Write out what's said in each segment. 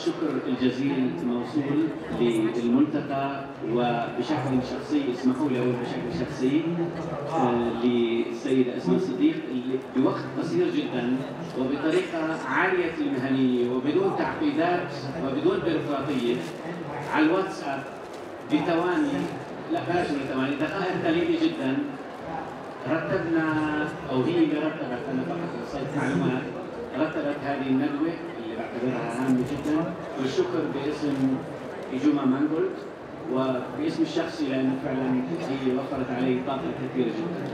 الشكر الجزيل موصول للملتقى وبشكل شخصي، اسمحوا لي أقول بشكل شخصي للسيدة أسماء صديق اللي بوقت قصير جدا وبطريقة عالية المهنية وبدون تعقيدات وبدون بيروقراطية على الواتساب بثواني، لا بلاش ثواني، دقائق قليلة جدا رتبنا، أو هي اللي رتبت، أنا فقط وصلت معلومات، رتبت هذه الندوة اللي بعتبرها هامة جدا، والشكر باسم إجوما مانجولد وباسم الشخصي لأنه فعلا هي وفرت علي طاقة كثيرة جدا.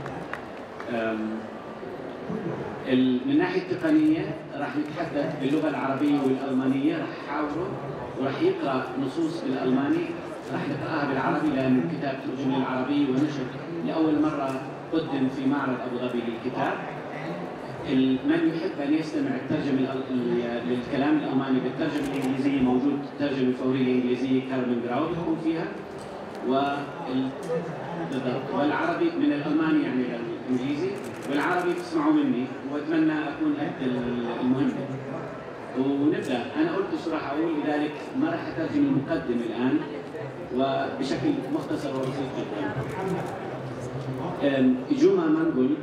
من الناحية التقنية راح نتحدث باللغة العربية والألمانية، راح حاوره وراح يقرأ نصوص بالألماني، راح نقرأها بالعربي لأن الكتاب ترجم للعربي ونشر لأول مرة قدم في معرض أبو ظبي للكتاب. من يحب أن يستمع الترجمة للكلام الألماني بالترجمة الإنجليزية موجود ترجمة فورية الإنجليزية كارمن جراود يكون فيها، والعربي من الألماني يعني الإنجليزي، والعربي تسمعوا مني وأتمنى أكون قد المهمة. ونبدأ. أنا قلت شو راح أقول، لذلك ما راح أترجم المقدمة الآن وبشكل مختصر وبسيط جدا. إجوما مانجولد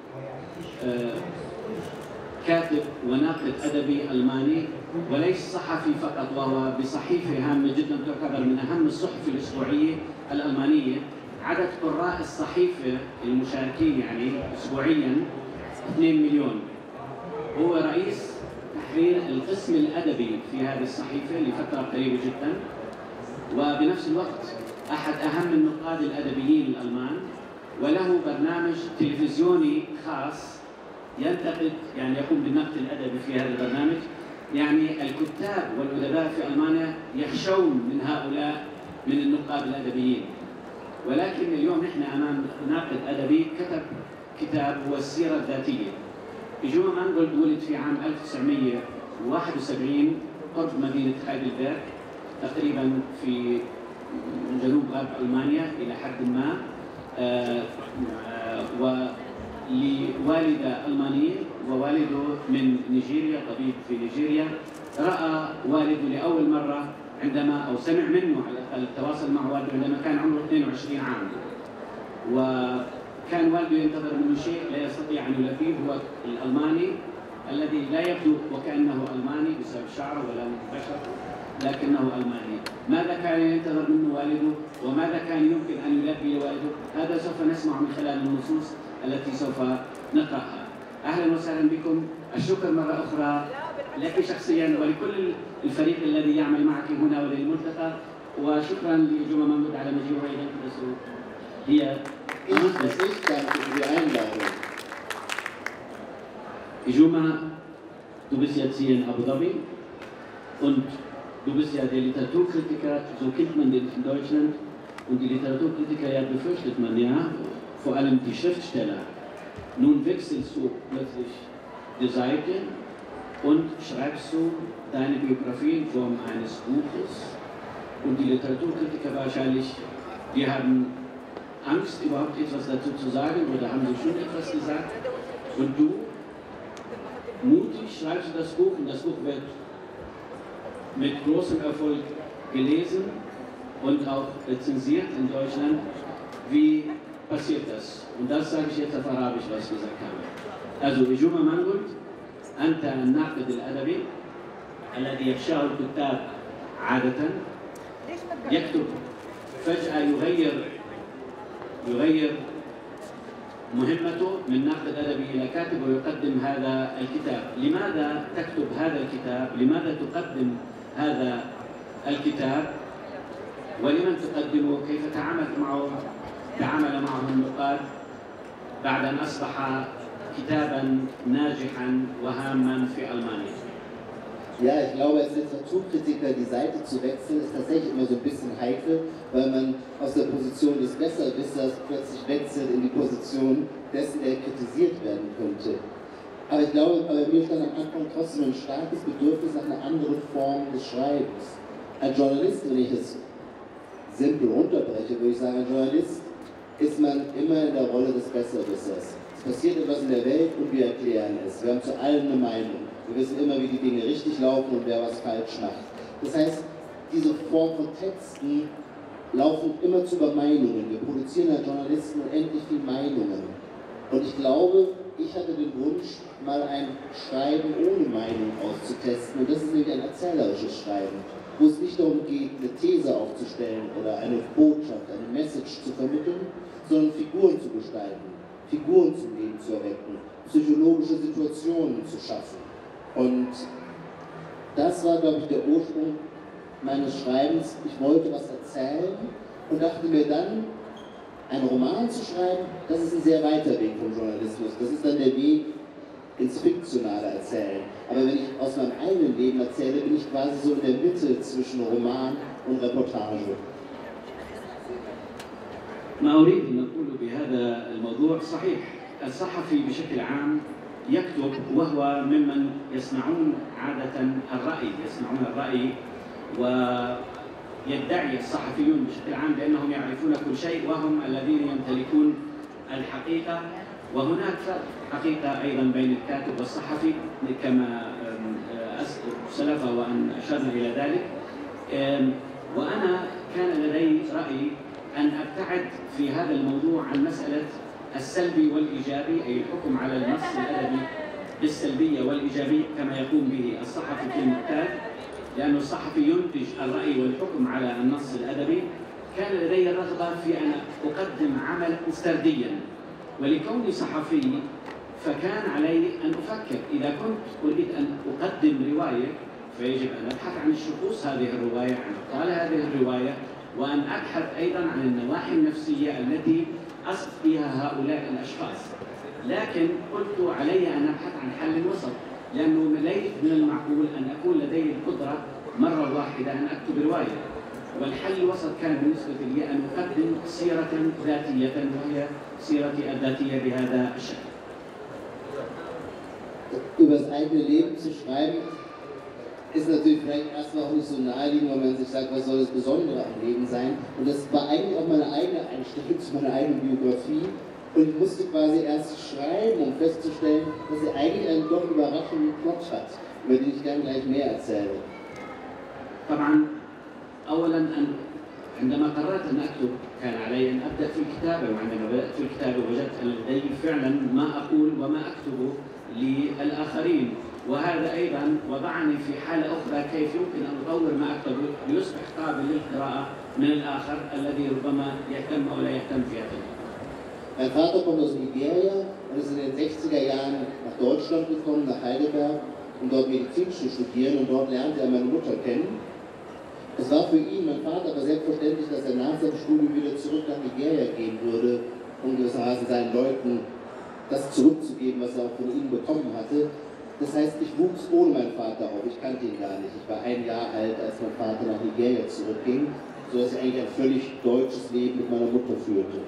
كاتب وناقد أدبي ألماني وليس صحفي فقط، وهو بصحيفة هامة جدا تعتبر من أهم الصحف الأسبوعية الألمانية. عدد قراء الصحيفة المشاركين يعني أسبوعيا 2 مليون. هو رئيس تحرير القسم الأدبي في هذه الصحيفة لفترة قريبة جدا، وبنفس الوقت أحد أهم النقاد الأدبيين الألمان، وله برنامج تلفزيوني خاص ينتقد، يعني يقوم بالنقد الأدبي في هذا البرنامج. يعني الكتاب والأدباء في ألمانيا يخشون من هؤلاء من النقاد الأدبيين، ولكن اليوم نحن أمام ناقد أدبي كتب كتاب هو السيرة الذاتية. إجوما مانجولد ولد في عام 1971 قرب مدينة هايدلبرغ، تقريبا في جنوب غرب ألمانيا إلى حد ما، ولوالدة ألمانية ووالده من نيجيريا، طبيب في نيجيريا. رأى والده لأول مرة عندما، أو سمع منه على الأقل، تواصل مع والده عندما كان عمره 22 عام، وكان والده ينتظر منه شيء لا يستطيع أن يلبيه، هو الألماني الذي لا يبدو وكأنه ألماني بسبب شعره ولا بشر، لكنه ألماني. ماذا كان ينتظر منه والده وماذا كان يمكن أن يلبي لوالده؟ هذا سوف نسمع من خلال النصوص التي سوف نقرأها. أهلا وسهلا بكم. الشكر مرة أخرى لك شخصيا ولكل الفريق الذي يعمل معك هنا وللملتقى، وشكرا لإجوما مانجولد على مجيئه إلى الدرس. هي إجوما, du bist jetzt hier in Abu Dhabi und du bist ja der Literaturkritiker, so kennt man den in Deutschland, und die Literaturkritiker ja befürchtet man ja, vor allem die Schriftsteller. Nun wechselst du plötzlich die Seite und schreibst du deine Biografie in Form eines Buches, und die Literaturkritiker wahrscheinlich, die haben Angst, überhaupt etwas dazu zu sagen, oder haben sie schon etwas gesagt, und du mutig schreibst du das Buch, und das Buch wird mit großem Erfolg gelesen und auch rezensiert in Deutschland. Wie passiert das? Und das sage ich jetzt auf Arabisch, was ich gesagt habe. Also, إجوما مانجولد أنت الناقد الأدبي الذي يخشاه الكتاب عادة، يكتب فجأة يغير مهمته من ناقد أدبي إلى كاتب ويقدم هذا الكتاب. لماذا تكتب هذا الكتاب؟ لماذا تقدم هذا الكتاب؟ ولمن تقدمه؟ كيف تعامل معه النقاد بعد أن أصبح كتابا ناجحا وهاما في ألمانيا؟ Ja, ich glaube, als Literaturkritiker die Seite zu wechseln, ist tatsächlich immer so ein bisschen heikel, weil man aus der Position des Besserwissers plötzlich wechselt in die Position dessen, der kritisiert werden könnte. Aber ich glaube, bei mir stand am Anfang trotzdem ein starkes Bedürfnis nach einer anderen Form des Schreibens. Als Journalist, wenn ich es simpel runterbreche, würde ich sagen, als Journalist ist man immer in der Rolle des Besserwissers. Es passiert etwas in der Welt und wir erklären es. Wir haben zu allem eine Meinung. Wir wissen immer, wie die Dinge richtig laufen und wer was falsch macht. Das heißt, diese Form von Texten laufen immer über Meinungen. Wir produzieren als Journalisten unendlich viel Meinungen. Und ich glaube, ich hatte den Wunsch, mal ein Schreiben ohne Meinung auszutesten. Und das ist nämlich ein erzählerisches Schreiben, wo es nicht darum geht, eine These aufzustellen oder eine Botschaft, eine Message zu vermitteln, sondern Figuren zu gestalten, Figuren zum Leben zu erwecken, psychologische Situationen zu schaffen. Und das war, glaube ich, der Ursprung meines Schreibens. Ich wollte was erzählen und dachte mir dann, einen Roman zu schreiben, das ist ein sehr weiter Weg vom Journalismus. Das ist dann der Weg ins fiktionale Erzählen. Aber wenn ich aus meinem eigenen Leben erzähle, bin ich quasi so in der Mitte zwischen Roman und Reportage. ما أريد أن أقوله بهذا الموضوع صحيح. الصحفي بشكل عام يكتب وهو ممن يصنعون عادة الرأي، يصنعون الرأي، ويدعي الصحفيون بشكل عام بأنهم يعرفون كل شيء وهم الذين يمتلكون الحقيقة. وهناك فرق حقيقة أيضا بين الكاتب والصحفي كما سلف وأن أشرنا إلى ذلك. وأنا كان لدي رأي أن أبتعد في هذا الموضوع عن مسألة السلبي والإيجابي، أي الحكم على النص الأدبي بالسلبية والإيجابية كما يقوم به الصحفي في المعتاد، لأن الصحفي ينتج الرأي والحكم على النص الأدبي. كان لدي الرغبة في أن أقدم عمل سرديا، ولكوني صحفي فكان علي أن أفكر إذا كنت أريد أن أقدم رواية فيجب أن أبحث عن شخوص هذه الرواية، عن أبطال هذه الرواية، وأن أبحث أيضا عن النواحي النفسية التي أصف فيها هؤلاء الأشخاص. لكن قلت علي أن أبحث عن حل وسط، لأنه ليس من المعقول أن أكون لدي القدرة مرة واحدة أن أكتب رواية. والحل الوسط كان بالنسبة لي أن أقدم سيرة ذاتية، وهي سيرتي الذاتية بهذا الشكل. Über das eigene Leben zu schreiben, ist natürlich vielleicht erstmal auch nicht so naheliegend, weil man sich sagt, was soll das Besondere am Leben sein? Und das war eigentlich auch meine eigene Einstellung zu meiner eigenen Biografie. Und ich musste quasi erst schreiben, um festzustellen, dass sie eigentlich einen doch überraschenden Plot hat, über den ich dann gleich mehr erzähle. طبعا أولا عندما قررت أن أكتب كان علي أن أبدأ في الكتابة، وعندما بدأت في الكتابة وجدت أن لدي فعلا ما أقول وما أكتبه للآخرين، وهذا أيضا وضعني في حالة أخرى كيف يمكن أن أطور ما أكتبه ليصبح قابل للقراءة من الآخر الذي ربما يهتم أو لا يهتم في هذا. Mein Vater kommt aus Nigeria und ist in den 60er Jahren nach Deutschland gekommen, nach Heidelberg, um dort Medizin zu studieren, und dort lernte er meine Mutter kennen. Es war für ihn, mein Vater, aber selbstverständlich, dass er nach seinem Studium wieder zurück nach Nigeria gehen würde, um gewissermaßen seinen Leuten das zurückzugeben, was er auch von ihnen bekommen hatte. Das heißt, ich wuchs ohne meinen Vater auf, ich kannte ihn gar nicht. Ich war 1 Jahr alt, als mein Vater nach Nigeria zurückging, sodass ich eigentlich ein völlig deutsches Leben mit meiner Mutter führte.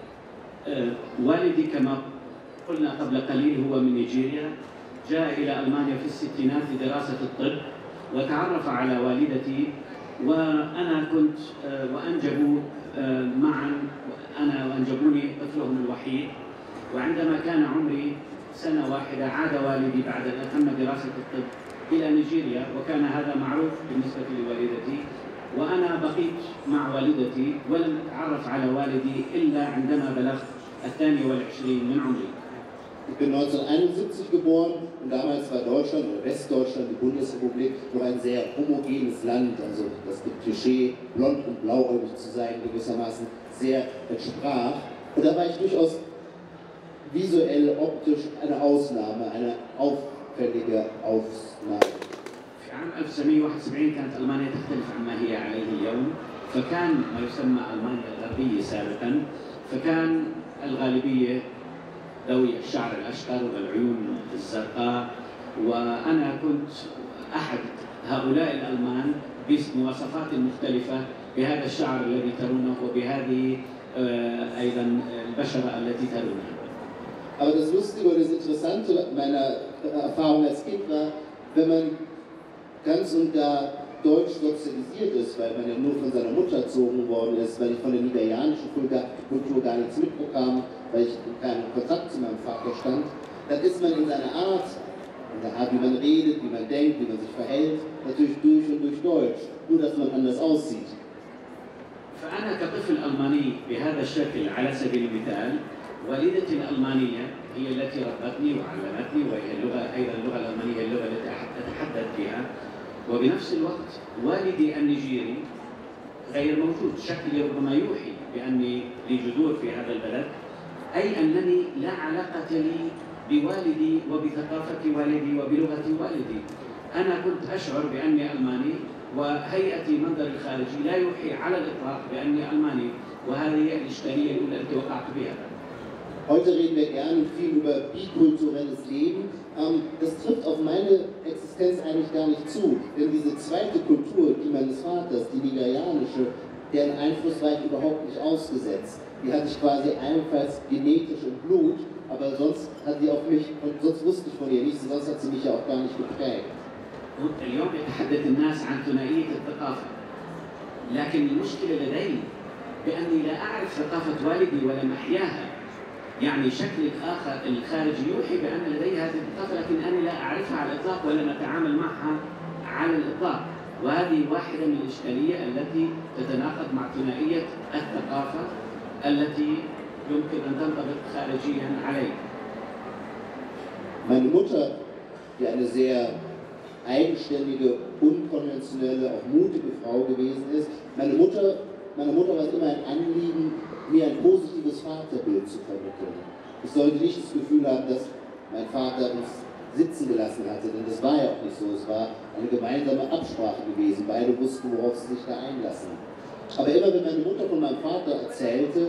والدي كما قلنا قبل قليل هو من نيجيريا، جاء إلى ألمانيا في الستينات لدراسة الطب، وتعرف على والدتي، وأنا كنت وأنجبوا معا، أنا وأنجبوني طفلهم الوحيد. وعندما كان عمري 1 سنة عاد والدي بعد أن أتم دراسة الطب إلى نيجيريا، وكان هذا معروف بالنسبة لوالدتي، وأنا بقيت مع والدتي ولم أتعرف على والدي إلا عندما بلغت 22 من عمري. Ich bin 1971 geboren und damals war Deutschland oder Westdeutschland, die Bundesrepublik, noch ein sehr homogenes Land. Also das Klischee, blond und blauäugig zu sein, gewissermaßen sehr entsprach. Und da war ich durchaus visuell, optisch eine Ausnahme, eine auffällige Ausnahme. في عام 1971 كانت ألمانيا تختلف عما هي عليه اليوم، فكان ما يسمى ألمانيا الغربية سابقا، فكان الغالبية ذوي الشعر الأشقر والعيون الزرقاء، وأنا كنت أحد هؤلاء الألمان بمواصفات مختلفة، بهذا الشعر الذي ترونه وبهذه أيضا البشرة التي ترونها. Aber das Lustige oder das Interessante meiner Erfahrung als Kind war, wenn man ganz und gar deutsch sozialisiert ist, weil man ja nur von seiner Mutter erzogen worden ist, weil ich von der nigerianischen Kultur gar nichts mitbekam, weil ich in keinem Kontakt zu meinem Vater stand, dann ist man in seiner Art in der Art, wie man redet, wie man denkt, wie man sich verhält, natürlich durch und durch Deutsch, nur dass man anders aussieht. فأنا كطفل ألماني بهذا الشكل على سبيل المثال، والدتي الألمانية هي التي ربتني وعلمتني، وهي اللغة أيضا اللغة الألمانية هي اللغة التي أتحدث بها، وبنفس الوقت والدي النيجيري غير موجود، شكلي ربما يوحي بأني لي جذور في هذا البلد، أي أنني لا علاقة لي بوالدي وبثقافة والدي وبلغة والدي. أنا كنت أشعر بأني ألماني، وهيئتي منظري الخارجي لا يوحي على الإطلاق بأني ألماني، وهذه هي الإشكالية الأولى التي وقعت بها. Heute reden wir gerne viel über bikulturelles Leben. Das trifft auf meine Existenz eigentlich gar nicht zu, denn diese zweite Kultur, die meines Vaters, die nigerianische, deren Einfluss war ich überhaupt nicht ausgesetzt. Die hatte ich quasi ebenfalls genetisch im Blut, aber sonst hat sie auf mich, und sonst wusste ich von ihr nichts, sonst hat sie mich ja auch gar nicht geprägt. اليوم يتحدث الناس عن ثنائية الثقافة، لكن المشكلة لدي بأني لا أعرف ثقافة والدي ولم أحياها. يعني شكل الآخر الخارجي يوحي بأن لدي هذه الثقافة، لكن أنا لا أعرفها على الإطلاق ولم أتعامل معها على الإطلاق، وهذه واحدة من الإشكالية التي تتناقض مع ثنائية الثقافة التي يمكن أن تنطبق خارجيا علي. Meine Mutter, die eine sehr eigenständige, unkonventionelle, auch mutige Frau gewesen ist. Meiner Mutter war es immer ein Anliegen, mir ein positives Vaterbild zu vermitteln. Ich sollte nicht das Gefühl haben, dass mein Vater uns sitzen gelassen hatte, denn das war ja auch nicht so. Es war eine gemeinsame Absprache gewesen. Beide wussten, worauf sie sich da einlassen. Aber immer wenn meine Mutter von meinem Vater erzählte,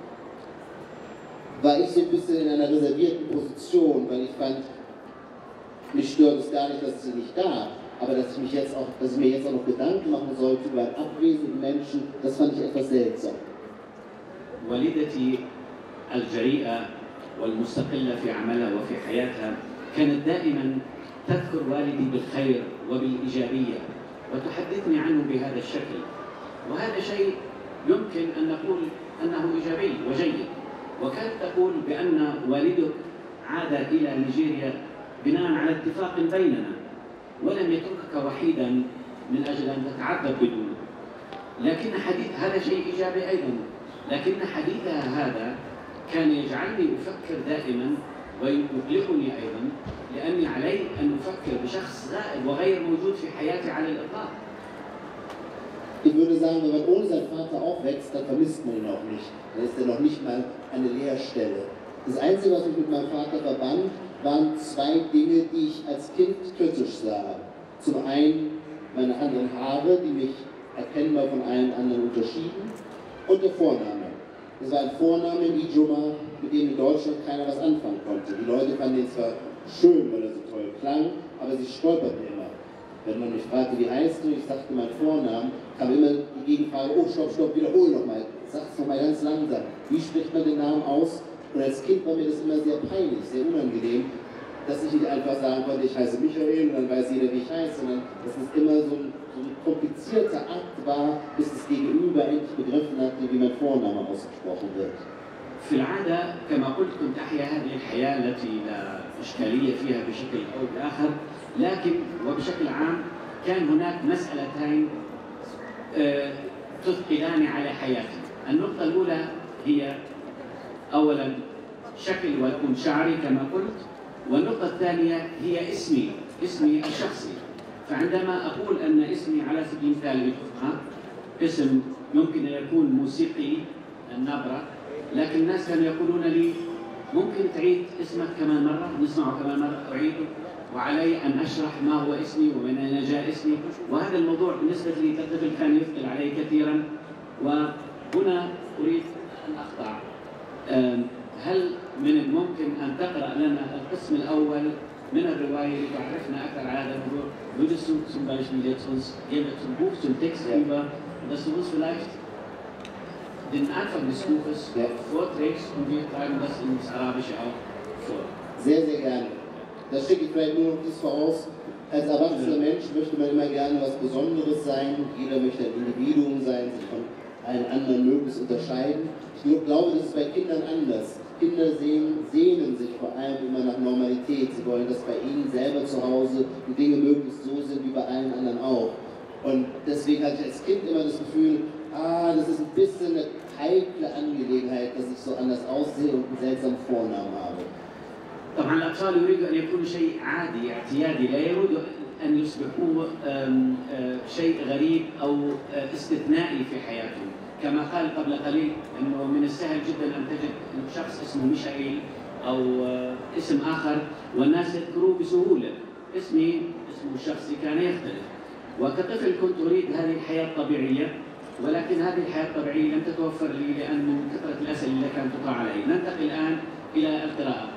war ich so ein bisschen in einer reservierten Position, weil ich fand, mich stört es gar nicht, dass es sie nicht gab, aber dass ich mir jetzt auch noch Gedanken machen sollte über einen abwesenden Menschen, das fand ich etwas seltsam. والدتي الجريئة والمستقلة في عملها وفي حياتها كانت دائما تذكر والدي بالخير وبالإيجابية وتحدثني عنه بهذا الشكل، وهذا شيء يمكن أن نقول أنه إيجابي وجيد. وكانت تقول بأن والدك عاد إلى نيجيريا بناء على اتفاق بيننا، ولم يتركك وحيدا من أجل أن تتعذب بدونه. لكن هذا شيء إيجابي أيضا، لكن حديثها هذا كان يجعلني أفكر دائما ويقلقني أيضا، لأني علي أن أفكر بشخص غائب وغير موجود في حياتي على الإطلاق. Ich würde sagen, wenn man ohne seinen Vater aufwächst, dann vermisst man ihn auch nicht. Dann ist er noch nicht mal eine Leerstelle. Das Einzige, was mich mit meinem Vater verband, waren zwei Dinge, die ich als Kind kritisch sah. Zum einen meine anderen Haare, die mich erkennbar von allen anderen unterschieden, und der Vorname. Das war ein Vorname in Ijoma, mit dem in Deutschland keiner was anfangen konnte. Die Leute fanden ihn zwar schön, weil er so toll klang, aber sie stolperten immer. Wenn man mich fragte, wie heißt du, ich sagte meinen Vornamen, kam immer die Gegenfrage, oh stopp, wiederhol nochmal, sag's nochmal ganz langsam. Wie spricht man den Namen aus? Und als Kind war mir das immer sehr peinlich, sehr unangenehm, dass ich nicht einfach sagen konnte, ich heiße Michael und dann weiß jeder, wie ich heiße, sondern dass es immer so ein komplizierter Akt war, bis das Gegenüber endlich begriffen hatte, wie mein Vorname ausgesprochen wird. في العادة كما قلت كنت أحيا هذه الحياة التي لا إشكالية فيها بشكل أو بآخر، لكن وبشكل عام كان هناك مسألتين تثقلان على حياتي. النقطة الأولى هي أولا شكل ولون شعري كما قلت، والنقطة الثانية هي اسمي الشخصي. فعندما أقول أن اسمي على سبيل المثال اسم يمكن أن يكون موسيقي النبرة، لكن الناس كانوا يقولون لي ممكن تعيد اسمك كمان مرة، نسمعه كمان مرة، أعيده، وعلي أن أشرح ما هو اسمي ومن أين جاء اسمي، وهذا الموضوع بالنسبة لي كطفل كان يثقل علي كثيرا. وهنا أريد أن أقطع. هل من الممكن أن تقرأ لنا القسم الأول من الرواية لتعرفنا أكثر على هذا الموضوع؟ Würdest du zum Beispiel jetzt uns zum Buch, zum Text über, dass du uns vielleicht den Anfang des Buches vorträgst und wir tragen das ins Arabische auch vor. Sehr, sehr gerne. Da schicke ich vielleicht nur noch dies voraus. Als erwachsener Mensch möchte man immer gerne was Besonderes sein. Jeder möchte ein Individuum sein, sich von allen anderen möglichst unterscheiden. Ich glaube, das ist bei Kindern anders. Kinder sehnen sich vor allem immer nach Normalität. Sie wollen, dass bei ihnen selber zu Hause die Dinge möglichst so sind wie bei allen anderen auch. Und deswegen hatte ich als Kind immer das Gefühl, das ist ein bisschen eine heikle Angelegenheit, dass ich so anders aussehe und einen seltsamen Vornamen habe. طبعا الأطفال يريدوا أن يكونوا شيء عادي اعتيادي، لا يريدوا أن يصبحوا شيء غريب أو استثنائي في حياتهم. كما قال قبل قليل أنه من السهل جدا أن تجد شخص اسمه ميشائيل أو اسم آخر والناس يذكروه بسهولة. اسمي اسمه الشخصي كان يختلف، وكطفل كنت أريد هذه الحياة الطبيعية، ولكن هذه الحياة الطبيعية لم تتوفر لي لأن من كثرة الأسئلة التي كانت تطرح علي. ننتقل الآن إلى القراءة.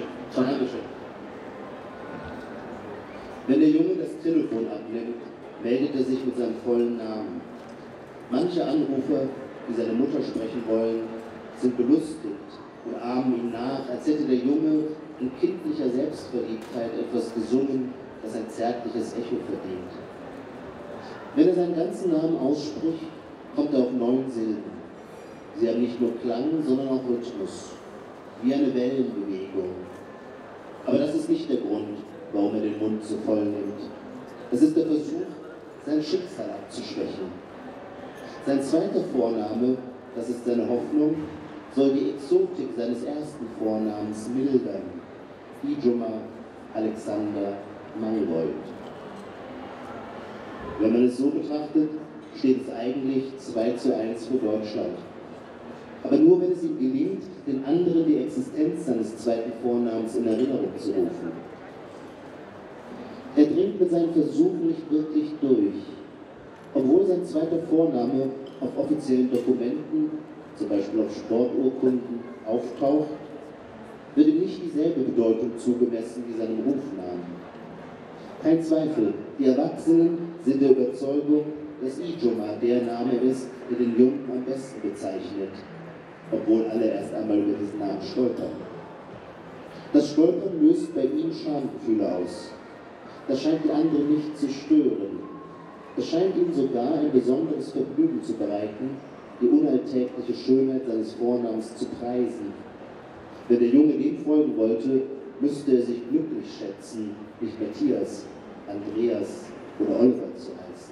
Wenn der Junge das Telefon abnimmt, meldet er sich mit seinem vollen Namen. Manche Anrufer, die seine Mutter sprechen wollen, sind belustigt und ahmen ihm nach, als hätte der Junge in kindlicher Selbstverliebtheit etwas gesungen, das ein zärtliches Echo verdient. Wenn er seinen ganzen Namen ausspricht, kommt er auf 9 Silben. Sie haben nicht nur Klang, sondern auch Rhythmus, wie eine Wellenbewegung. Aber das ist nicht der Grund, warum er den Mund so voll nimmt. Es ist der Versuch, sein Schicksal abzuschwächen. Sein zweiter Vorname, das ist seine Hoffnung, soll die Exotik seines ersten Vornamens mildern. Ijoma Alexander Mangold. Wenn man es so betrachtet, steht es eigentlich 2:1 für Deutschland. Aber nur wenn es ihm gelingt, den anderen die Existenz seines zweiten Vornamens in Erinnerung zu rufen. Er dringt mit seinen Versuchen nicht wirklich durch. Obwohl sein zweiter Vorname auf offiziellen Dokumenten, zum Beispiel auf Sporturkunden, auftaucht, wird ihm nicht dieselbe Bedeutung zugemessen wie seinem Rufnamen. Kein Zweifel, die Erwachsenen sind der Überzeugung, dass Ijoma der Name ist, der den Jungen am besten bezeichnet, obwohl alle erst einmal über diesen Namen stolpern. Das Stolpern löst bei ihm Schamgefühle aus. Das scheint die anderen nicht zu stören. Es scheint ihm sogar ein besonderes Vergnügen zu bereiten, die unalltägliche Schönheit seines Vornamens zu preisen. Wenn der Junge dem folgen wollte, müsste er sich glücklich schätzen, nicht Matthias, Andreas oder Oliver zu heißen.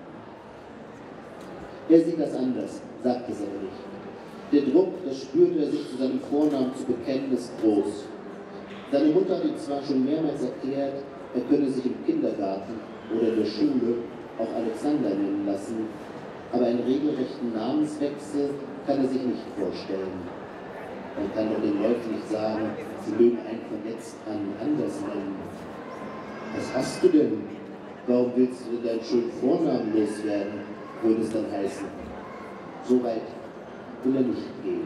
Er sieht das anders, sagt es aber nicht. Der Druck, das spürte er sich zu seinem Vornamen zu bekennen, ist groß. Seine Mutter hat ihm zwar schon mehrmals erklärt, er könne sich im Kindergarten oder in der Schule auch Alexander nennen lassen, aber einen regelrechten Namenswechsel kann er sich nicht vorstellen. Man kann doch den Leuten nicht sagen, sie mögen einen von jetzt an anders nennen. Was hast du denn? Warum willst du deinen schönen Vornamen loswerden, würde es dann heißen. So weit will er nicht gehen.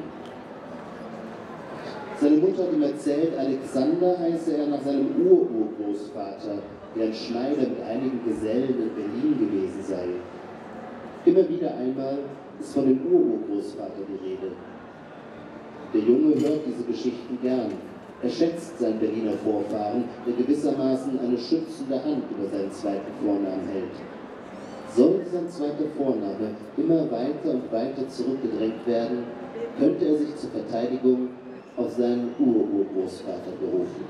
Seine Mutter hat ihm erzählt, Alexander heiße er nach seinem Urgroßvater, der ein Schneider mit einigen Gesellen in Berlin gewesen sei. Immer wieder einmal ist von dem Urgroßvater die Rede. Der Junge hört diese Geschichten gern. Er schätzt seinen Berliner Vorfahren, der gewissermaßen eine schützende Hand über seinen zweiten Vornamen hält. Sollte sein zweiter Vorname immer weiter und weiter zurückgedrängt werden, könnte er sich zur Verteidigung auf seinen Urgroßvater berufen.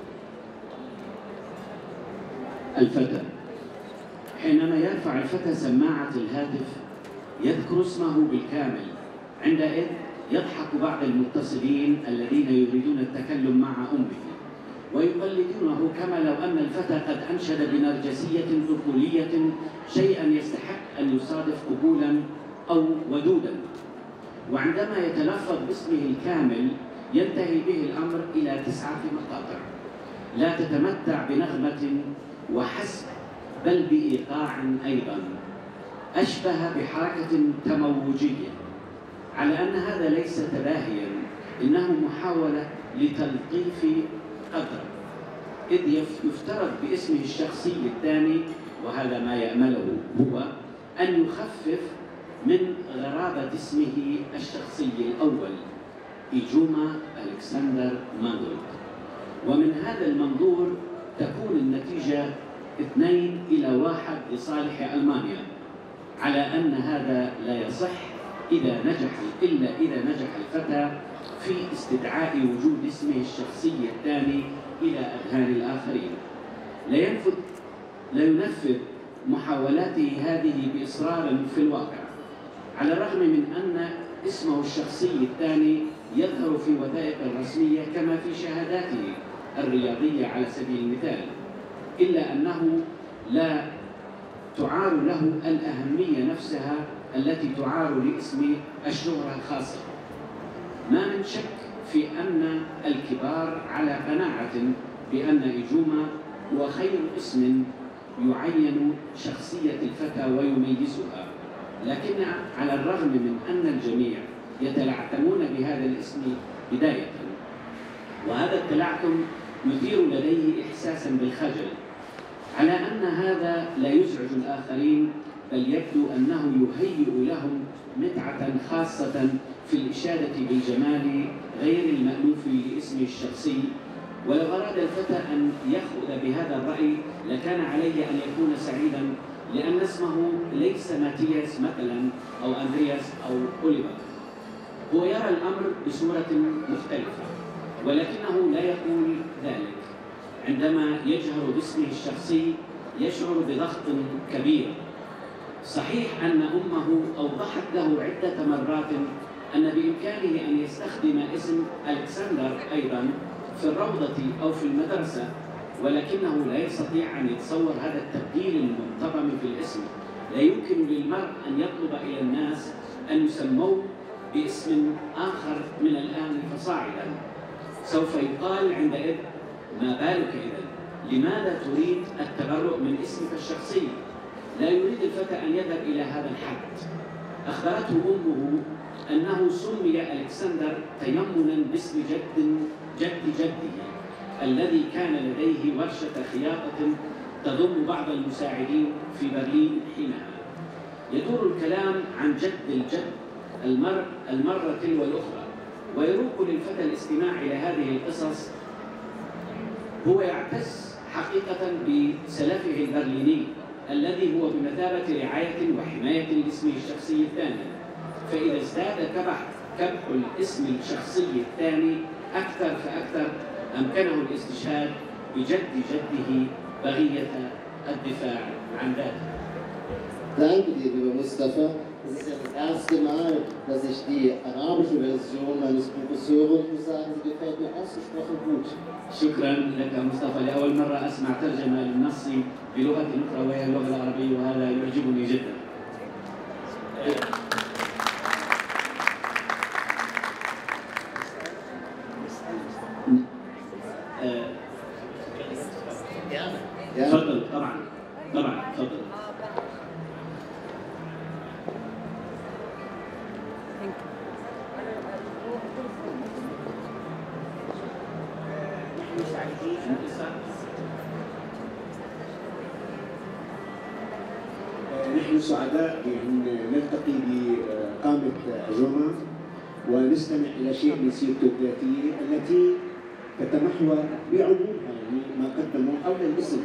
الفتى حينما يرفع الفتى سماعة الهاتف يذكر اسمه بالكامل. عندئذ يضحك بعض المتصلين الذين يريدون التكلم مع أمه ويقلدونه كما لو أن الفتى قد أنشد بنرجسية طفولية شيئا يستحق أن يصادف قبولا أو ودودا. وعندما يتلفظ باسمه الكامل ينتهي به الأمر إلى 9 مقاطع لا تتمتع بنغمة وحسب بل بإيقاع أيضا أشبه بحركة تموجية. على أن هذا ليس تباهيا، إنه محاولة لتلطيف قدر، إذ يفترض باسمه الشخصي الثاني، وهذا ما يأمله هو أن يخفف من غرابة اسمه الشخصي الأول إيجوما ألكسندر مانغولد. ومن هذا المنظور تكون النتيجة 2-1 لصالح ألمانيا، على أن هذا لا يصح إلا إذا نجح الفتى في استدعاء وجود اسمه الشخصي الثاني إلى أذهان الآخرين. لا ينفذ محاولاته هذه بإصرار في الواقع، على الرغم من أن اسمه الشخصي الثاني يظهر في وثائق الرسمية كما في شهاداته الرياضية على سبيل المثال، إلا أنه لا تعار له الأهمية نفسها التي تعار لاسم الشهرة الخاصة. ما من شك في أن الكبار على قناعة بأن إجوما هو خير اسم يعين شخصية الفتى ويميزها، لكن على الرغم من أن الجميع يتلعثمون بهذا الاسم بداية، وهذا التلعثم يثير لديه إحساسا بالخجل، على أن هذا لا يزعج الآخرين، بل يبدو أنه يهيئ لهم متعة خاصة في الإشادة بالجمال غير المألوف لاسمه الشخصي. ولو أراد الفتى أن يأخذ بهذا الرأي لكان عليه أن يكون سعيدا، لأن اسمه ليس ماتياس مثلا أو أندرياس أو أوليفر. هو يرى الأمر بصورة مختلفة، ولكنه لا يقول ذلك. عندما يجهر باسمه الشخصي يشعر بضغط كبير. صحيح أن أمه أوضحت له عدة مرات أن بإمكانه أن يستخدم اسم ألكسندر أيضا في الروضة أو في المدرسة، ولكنه لا يستطيع أن يتصور هذا التبديل المنتظم في الاسم. لا يمكن للمرء أن يطلب إلى الناس أن يسموه باسم آخر من الآن فصاعدا. سوف يقال عندئذ: ما بالك إذن؟ لماذا تريد التبرؤ من اسمك الشخصي؟ لا يريد الفتى أن يذهب إلى هذا الحد. أخبرته أمه أنه سمي ألكسندر تيمنا باسم جد جده الذي كان لديه ورشة خياطة تضم بعض المساعدين في برلين حينها. يدور الكلام عن جد الجد المرة تلو الأخرى، ويروق للفتى الاستماع إلى هذه القصص. هو يعتز حقيقة بسلفه البرليني الذي هو بمثابة رعاية وحماية لاسمه الشخصي الثاني، فإذا ازداد كبح الاسم الشخصي الثاني أكثر فأكثر أمكنه الاستشهاد بجد جده بغية الدفاع عن ذاته. Danke dir, lieber Mustafa. Das ist ja das erste Mal, dass ich die arabische Version meines Buches höre und ich muss sagen, sie gefällt mir ausgesprochen gut. شكرا لك مصطفى، لأول مرة أسمع ترجمة للنص بلغة أخرى وهي اللغة العربية، وهذا يعجبني جدا. تفضل. طبعا تفضل. نحن سعداء بأن نلتقي بقامة أجوما ونستمع إلى شيء من سيرته الذاتية التي تتمحور بعمومها، يعني ما قدمه حول الاسم.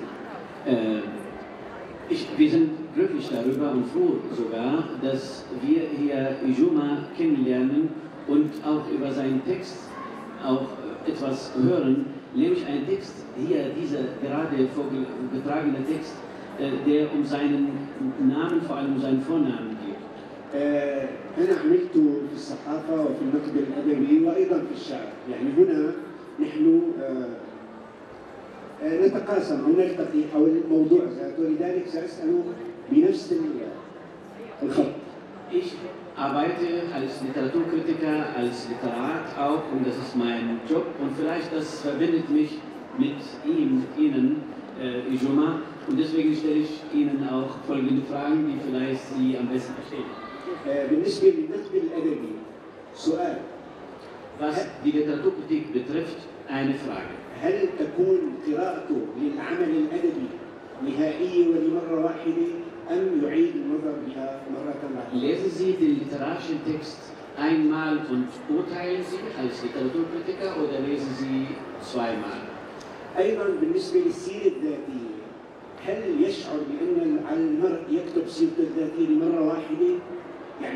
Wir sind glücklich darüber und froh sogar, dass wir hier Ijoma kennenlernen und auch über seinen Text auch etwas hören, nämlich ein Text, hier dieser gerade vorgetragene Text, der um seinen Namen, vor allem um seinen Vornamen geht. أنا عملت في الصحافة وفي النقد الأدبي وأيضا في الشعر، يعني هنا نحن نتقاسم أو نلتقي حول الموضوع ذاته، ولذلك سأسأل بنفس الخط. Ich arbeite als Literaturkritiker, als Literat auch, und das ist mein Job, und vielleicht das verbindet mich mit Ihnen, Ijoma, und deswegen stelle ich Ihnen auch folgende Fragen, die vielleicht Sie am besten verstehen. بالنسبة للنقد الأدبي سؤال. Was die Literaturkritik betrifft, eine Frage. هل تكون قراءته للعمل الأدبي نهائية ولمرة واحدة أم يعيد النظر بها مرة واحدة؟ Lesen Sie den literarischen Text einmal und urteilen Sie als Literaturkritiker oder lesen Sie zweimal? أيضا بالنسبة للسيرة الذاتية، هل يشعر بأن المرء يكتب سيرته الذاتية لمرة واحدة؟ يعني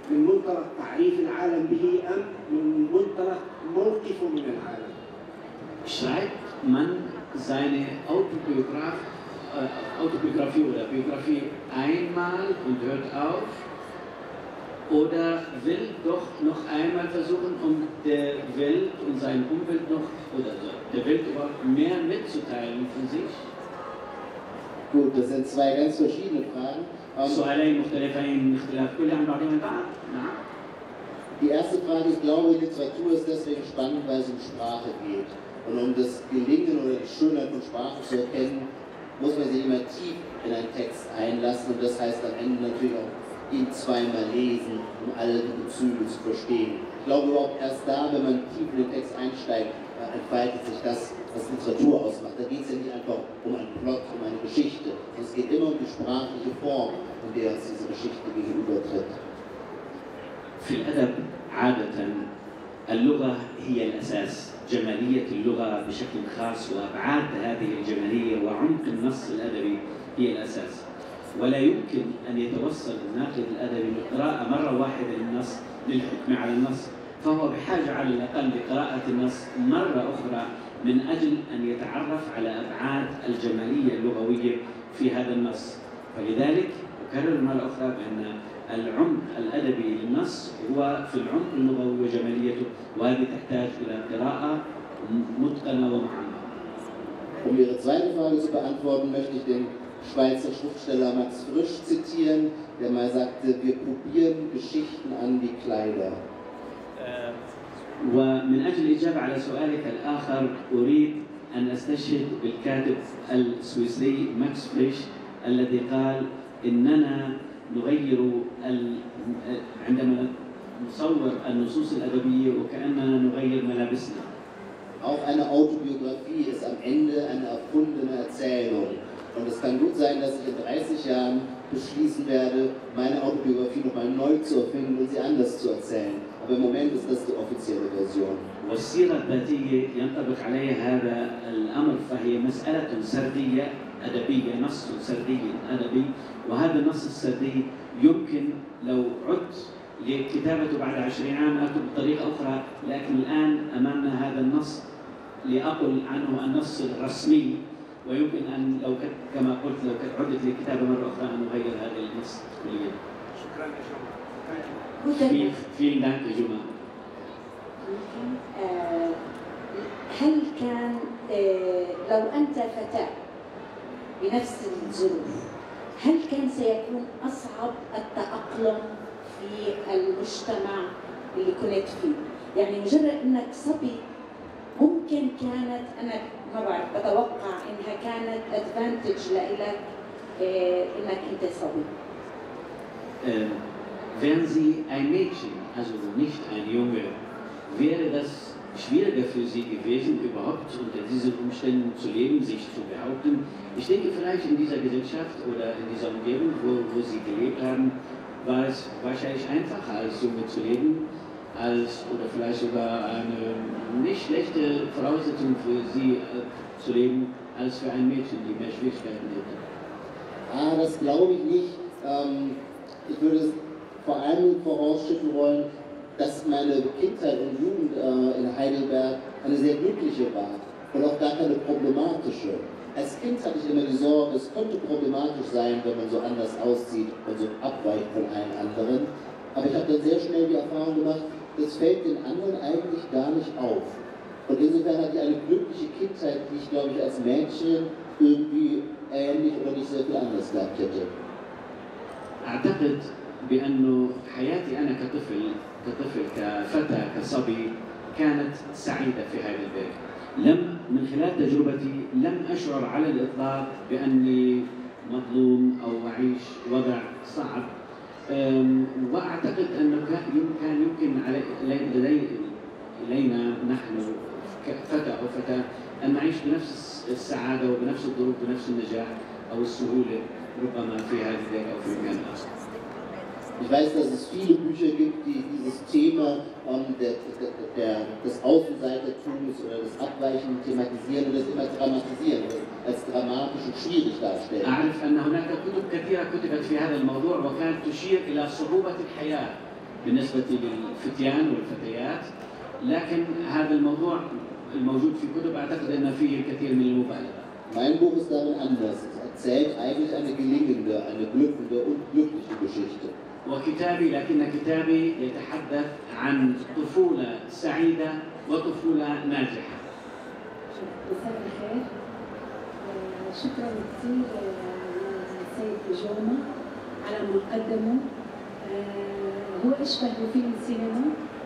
من منطلق تعريف العالم به أم من منطلق موقفه من العالم؟ Schreibt man seine Autobiografie oder Biografie einmal und hört auf? Oder will doch noch einmal versuchen, um der Welt und seiner Umwelt noch, oder der Welt überhaupt mehr mitzuteilen von sich? Gut, das sind zwei ganz verschiedene Fragen. سؤالين مختلفين اختلاف كل عن بعضهم البعض. نعم. Die erste Frage, ich glaube, Literatur ist deswegen spannend, weil es um Sprache geht. Und um das Gelingen oder die Schönheit von Sprache zu erkennen, muss man sich immer tief in einen Text einlassen. Und das heißt am Ende natürlich auch ihn zweimal lesen, um alle die Bezüge zu verstehen. Ich glaube überhaupt erst da, wenn man tief in den Text einsteigt, entfaltet sich das, was Literatur ausmacht. Da geht es ja nicht einfach um einen Plot, um eine Geschichte. Es geht immer um die sprachliche Form, in der uns diese Geschichte gegenübertritt. في الأدب عادة اللغة هي الأساس، جمالية اللغة بشكل خاص وأبعاد هذه الجمالية وعمق النص الأدبي هي الأساس. ولا يمكن أن يتوصل الناقد الأدبي بقراءة مرة واحدة للنص للحكم على النص، فهو بحاجة على الأقل لقراءة النص مرة أخرى من أجل أن يتعرف على أبعاد الجمالية اللغوية في هذا النص. فلذلك أكرر مرة أخرى بأن العمق الأدبي للنص هو في العمق اللغوي وجماليته، وهذه تحتاج إلى قراءة متقنة ومعمقة. Um Ihre zweite Frage zu beantworten, möchte ich den Schweizer Schriftsteller Max Frisch zitieren, der mal sagte, wir probieren Geschichten an wie Kleider. ومن أجل الإجابة على سؤالك الآخر أريد أن أستشهد بالكاتب السويسري ماكس فريش الذي قال إننا نغير عندما نصور النصوص الأدبية وكأننا نغير ملابسنا. Auch eine Autobiografie ist am Ende eine erfundene Erzählung. Und es kann gut sein, dass ich in 30 Jahren beschließen werde, meine Autobiografie nochmal neu zu erfinden und sie anders zu erzählen. Aber im Moment ist das die offizielle Version. والسيرة الذاتية ينطبق عليها هذا الأمر، فهي مسألة سردية أدبية، نص سردي أدبي، وهذا النص السردي يمكن لو عدت لكتابته بعد 20 عام أكتب بطريقة أخرى، لكن الآن أمامنا هذا النص لأقل عنه النص الرسمي، ويمكن أن لو كما قلت لو عدت لكتابة مرة أخرى أن أغير هذا النص كليا. شكرا لك. Vielen Dank, جمعة. هل كان لو أنت فتاة بنفس الظروف، هل كان سيكون أصعب التأقلم في المجتمع اللي كنت فيه؟ يعني مجرد أنك صبي ممكن كانت، أنا ما بعرف، بتوقع أنها كانت أدفانتج لإلك أنك أنت صبي. Wären Sie ein Mädchen, also nicht ein Junge, wäre das schwieriger für Sie gewesen, überhaupt unter diesen Umständen zu leben, sich zu behaupten? Ich denke, vielleicht in dieser Gesellschaft oder in dieser Umgebung, wo Sie gelebt haben, war es wahrscheinlich einfacher, als Junge zu leben, oder vielleicht sogar eine nicht schlechte Voraussetzung für Sie zu leben, als für ein Mädchen, die mehr Schwierigkeiten hätte. Das glaube ich nicht. Ich würde es vor allem vorausschicken wollen, dass meine Kindheit und Jugend in Heidelberg eine sehr glückliche war und auch gar keine problematische. Als Kind hatte ich immer die Sorge, es könnte problematisch sein, wenn man so anders aussieht und so abweicht von allen anderen. Aber ich habe dann sehr schnell die Erfahrung gemacht, das fällt den anderen eigentlich gar nicht auf. Und insofern hatte ich eine glückliche Kindheit, die ich, glaube ich, als Mädchen irgendwie ähnlich oder nicht sehr viel anders gehabt hätte. أعتقد بأنه حياتي أنا كطفل كفتى كصبي كانت سعيدة في هايدلبرغ. من خلال تجربتي لم أشعر على الإطلاق بأني مظلوم أو أعيش وضع صعب. وأعتقد أنه كان يمكن إلينا نحن كفتى أو فتاة أن نعيش بنفس السعادة وبنفس الظروف بنفس النجاح أو السهولة ربما في هايدلبرغ أو في مكان آخر. Ich weiß, dass es viele Bücher gibt, die dieses Thema des Außenseitertums oder des Abweichens thematisieren und das immer dramatisieren, als dramatisch und schwierig darstellen. أعرف أن هناك كتب كثيرة كتبت في هذا الموضوع وكانت تشير إلى صعوبة الحياة بالنسبة للفتيان والفتيات، لكن هذا الموضوع الموجود في كتب أعتقد أن فيه الكثير من المبالغة. Mein Buch ist darin anders. Es erzählt eigentlich eine gelingende, eine glückende und glückliche Geschichte. وكتابي لكن كتابي يتحدث عن طفولة سعيدة وطفولة ناجحة. مساء الخير. شكرا كثير للسيد جوما على ما قدمه. هو أشبه بفيلم سينما.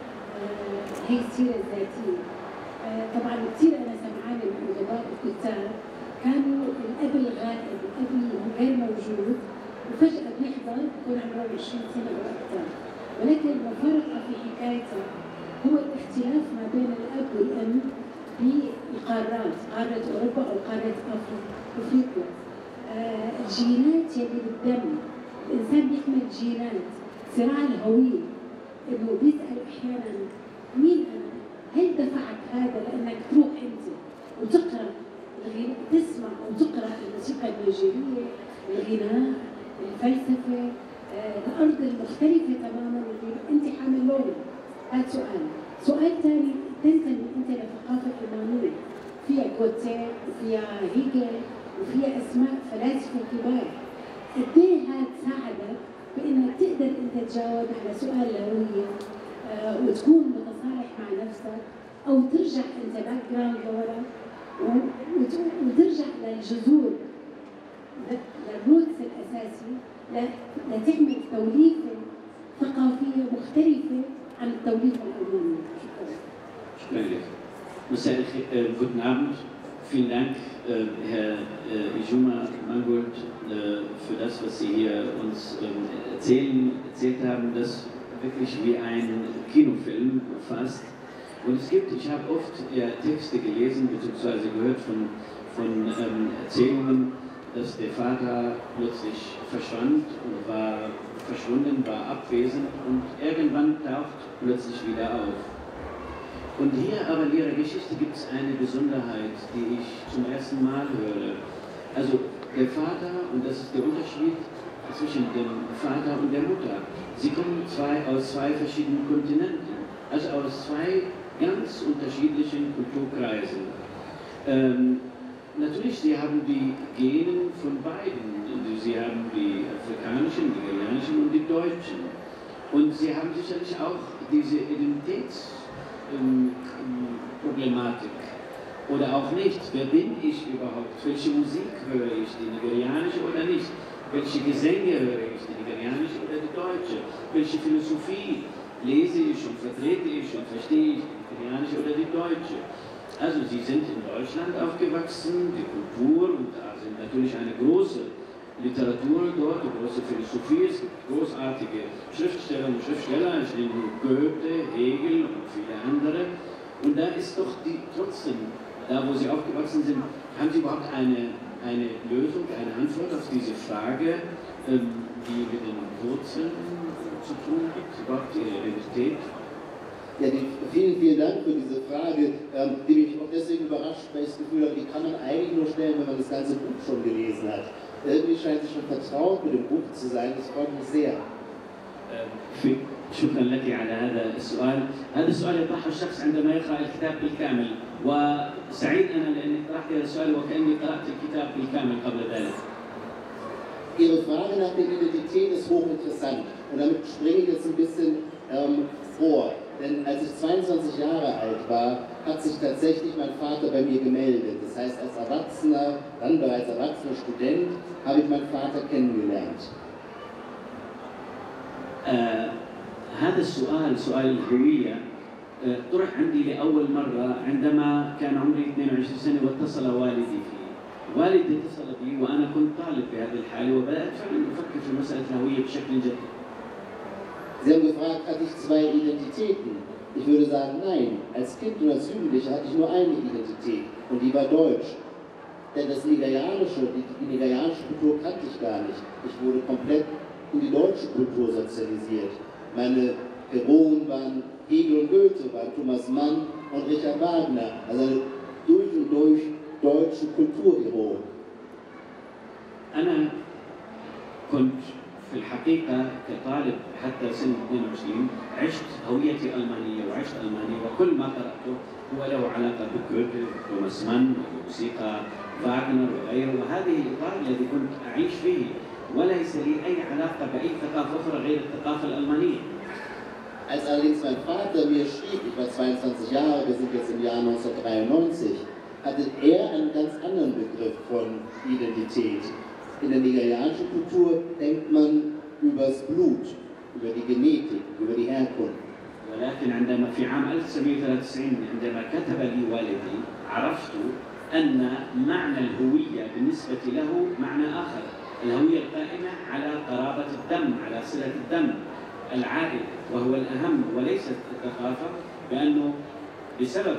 هي السيرة الذاتية. طبعا كثير أنا سمعانة من أدباء الكتاب كانوا الأب الغائب، الأب غير موجود، وفجأة بيحضر بكون عمره 20 سنة أو أكثر. ولكن المفارقة في حكايته هو الاختلاف ما بين الأب والأم بالقارات، قارة أوروبا أو قارة أفريقيا. الجينات يلي بالدم، الإنسان بيحمل جينات، صراع الهوية، إنه بيسأل أحيانا مين أنا؟ هل دفعك هذا لأنك تروح أنت وتقرأ تسمع وتقرأ الموسيقى النيجيرية، الغناء، الفلسفة، الأرض المختلفة تماما اللي أنت حامل لونه؟ هذا سؤال. سؤال ثاني، تنتمي أنت لثقافة إيمانية فيها جوتيه وفيها هيجل وفيها أسماء فلاسفة كبار. قد إيه هذا ساعدك بإنك تقدر أنت تجاوب على سؤال الهوية وتكون متصالح مع نفسك، أو ترجع أنت باك جراوند لورا وترجع للجذور، للروتس الأساسي، لتعمل توليفة ثقافية مختلفة عن التوليفة الألمانية. شكرا لك. مساء الخير. Guten Abend. Vielen Dank, Herr Ijoma Mangold, für das, was Sie hier uns erzählt haben, das wirklich wie ein Kinofilm fast. Und es gibt, ich habe oft Texte gelesen bzw. gehört von Erzählungen, dass der Vater plötzlich verschwand und verschwunden, war abwesend und irgendwann taucht plötzlich wieder auf. Und hier aber in Ihrer Geschichte gibt es eine Besonderheit, die ich zum ersten Mal höre. Also der Vater, und das ist der Unterschied zwischen dem Vater und der Mutter. Sie kommen aus zwei verschiedenen Kontinenten, also aus zwei ganz unterschiedlichen Kulturkreisen. Natürlich, Sie haben die Gene von beiden. Sie haben die afrikanischen, die nigerianischen und die deutschen. Und Sie haben sicherlich auch diese Identitätsproblematik. Oder auch nicht. Wer bin ich überhaupt? Welche Musik höre ich? Die nigerianische oder nicht? Welche Gesänge höre ich? Die nigerianische oder die deutsche? Welche Philosophie lese ich und vertrete ich und verstehe ich? Die nigerianische oder die deutsche? Also Sie sind in Deutschland aufgewachsen, die Kultur, und da sind natürlich eine große Literatur dort, eine große Philosophie, es gibt großartige Schriftsteller und Schriftsteller, ich nenne Goethe, Hegel und viele andere. Und da ist doch trotzdem, da wo Sie aufgewachsen sind, haben Sie überhaupt eine Lösung, eine Antwort auf diese Frage, die mit den Wurzeln zu tun hat, überhaupt Ihre Identität? Ja, vielen Dank für diese Frage, die mich auch deswegen überrascht, weil ich das Gefühl habe, die kann man eigentlich nur stellen, wenn man das ganze Buch schon gelesen hat. Irgendwie scheint sie schon vertraut mit dem Buch zu sein, das freut mich sehr. شكرا لك على هذا السؤال. هذا السؤال يطرحه الشخص عندما يقرأ الكتاب بالكامل، وسعيد أنا لأنك طرحت هذا السؤال وكأني قرأت الكتاب بالكامل قبل ذلك. Ihre Frage nach der Identität ist hochinteressant und damit springe ich jetzt ein bisschen vor. Denn als ich 22 Jahre alt war, hat sich tatsächlich mein Vater bei mir gemeldet. Das heißt, als Erwachsener, dann bereits erwachsener Student, habe ich meinen Vater kennengelernt. هذا السؤال، سؤال الهوية، طرح عندي لأول مرة عندما كان عمري 22 سنة واتصل والدي فيه. والدي اتصل بي وأنا كنت طالب في هذه الحالة وبدأت فعلا أفكر في مسألة الهوية بشكل جدي. Sie haben gefragt, hatte ich zwei Identitäten? Ich würde sagen, nein. Als Kind und als Jugendlicher hatte ich nur eine Identität und die war deutsch. Denn die nigerianische Kultur kannte ich gar nicht. Ich wurde komplett in die deutsche Kultur sozialisiert. Meine Heroen waren Hegel und Goethe, waren Thomas Mann und Richard Wagner. Also durch und durch deutsche Kulturheroen. أنا كنت في الحقيقة كطالب حتى سن 22 عشت هويتي ألمانية وعشت ألماني، وكل ما قرأته هو له علاقة بجوته وتوماس مان وموسيقى فاغنر وغيره، وهذه الإطار الذي كنت أعيش فيه، وليس لي أي علاقة بأي ثقافة أخرى غير الثقافة الألمانية. Als allerdings mein Vater mir schrieb, ich war 22 Jahre, wir sind jetzt im Jahr 1993, hatte er einen ganz anderen Begriff von Identität. In der nigerianischen Kultur denkt man übers Blut, über die Genetik, über die Herkunft. ولكن عندما في عام 1993 عندما كتب لي والدي عرفت أن معنى الهوية بالنسبة له معنى آخر، الهوية القائمة على قرابة الدم، على صلة الدم، العائلة، وهو الأهم وليست الثقافة، بأنه بسبب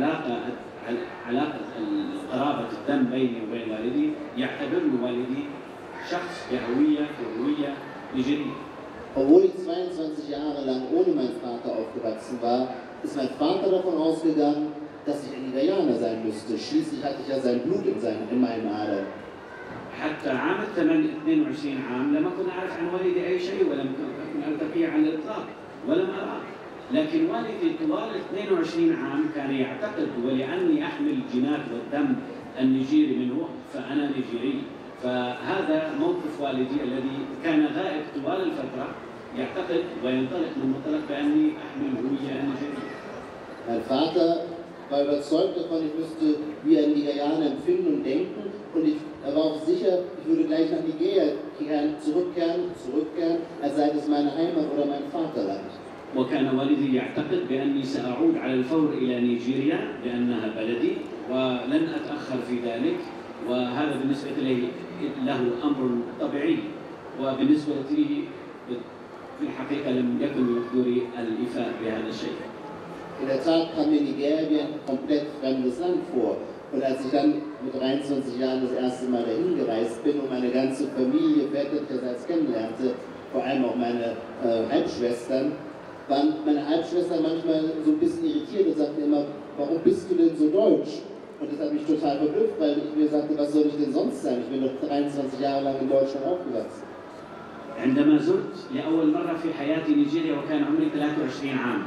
علاقة قرابة الدم بيني وبين والدي يعتبرني والدي شخص بهوية نيجيرية. Obwohl ich 22 Jahre lang ohne meinen Vater aufgewachsen war, ist mein Vater davon ausgegangen, dass ich ein Nigerianer sein müsste. Schließlich hatte ich ja sein Blut in meinen Adern. حتى عام 22 عام لم أكن أعرف عن والدي أي شيء، ولم أكن ألتقيه على الإطلاق ولم أراه، لكن والدي طوال 22 عام كان يعتقد، ولأني أحمل الجينات والدم النيجيري منه فأنا نيجيري، فهذا موقف والدي الذي كان غائب طوال الفترة، يعتقد وينطلق من منطلق بأني أحمل هوية نيجيرية. Mein Vater war überzeugt davon, ich müsste wie ein Nigerianer empfinden und denken, und er war auch sicher, ich würde gleich nach Nigeria zurückkehren, als sei es meine Heimat oder mein Vaterland. وكان والدي يعتقد بأني سأعود على الفور إلى نيجيريا لأنها بلدي ولن أتأخر في ذلك، وهذا بالنسبة له أمر طبيعي، وبالنسبة لي في الحقيقة لم يكن بمقدوري الإيفاء بهذا الشيء. In der Tat kam mir Nigeria wie ein komplett fremdes Land vor. Und als ich dann mit 23 Jahren das erste Mal dahin gereist bin und meine ganze Familie väterlicherseits kennenlernte, vor allem auch meine Halbschwestern, waren meine Halbschwestern manchmal so ein bisschen irritiert und sagten immer, warum bist du denn so deutsch? Und das hat mich total verblüfft, weil ich mir sagte, was soll ich denn sonst sein? Ich bin doch 23 Jahre lang in Deutschland aufgewachsen. عندما زرت لأول مرة في حياتي نيجيريا وكان عمري 23 عام،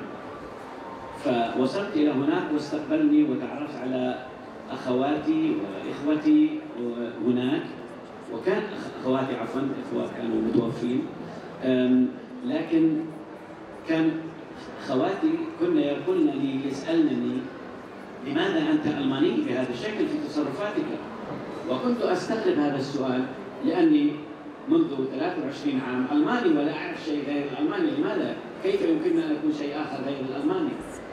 فوصلت إلى هناك واستقبلني وتعرفت على أخواتي وإخوتي هناك، وكان أخواتي عفوا إخوة كانوا متوفين، لكن كان خواتي كنا يقولن لي يسألنني لماذا أنت ألماني بهذا الشكل في تصرفاتك؟ وكنت أستغرب هذا السؤال لأني منذ 23 عام ألماني ولا أعرف شيء غير الألماني، لماذا؟ كيف يمكننا أن أكون شيء آخر غير الألماني؟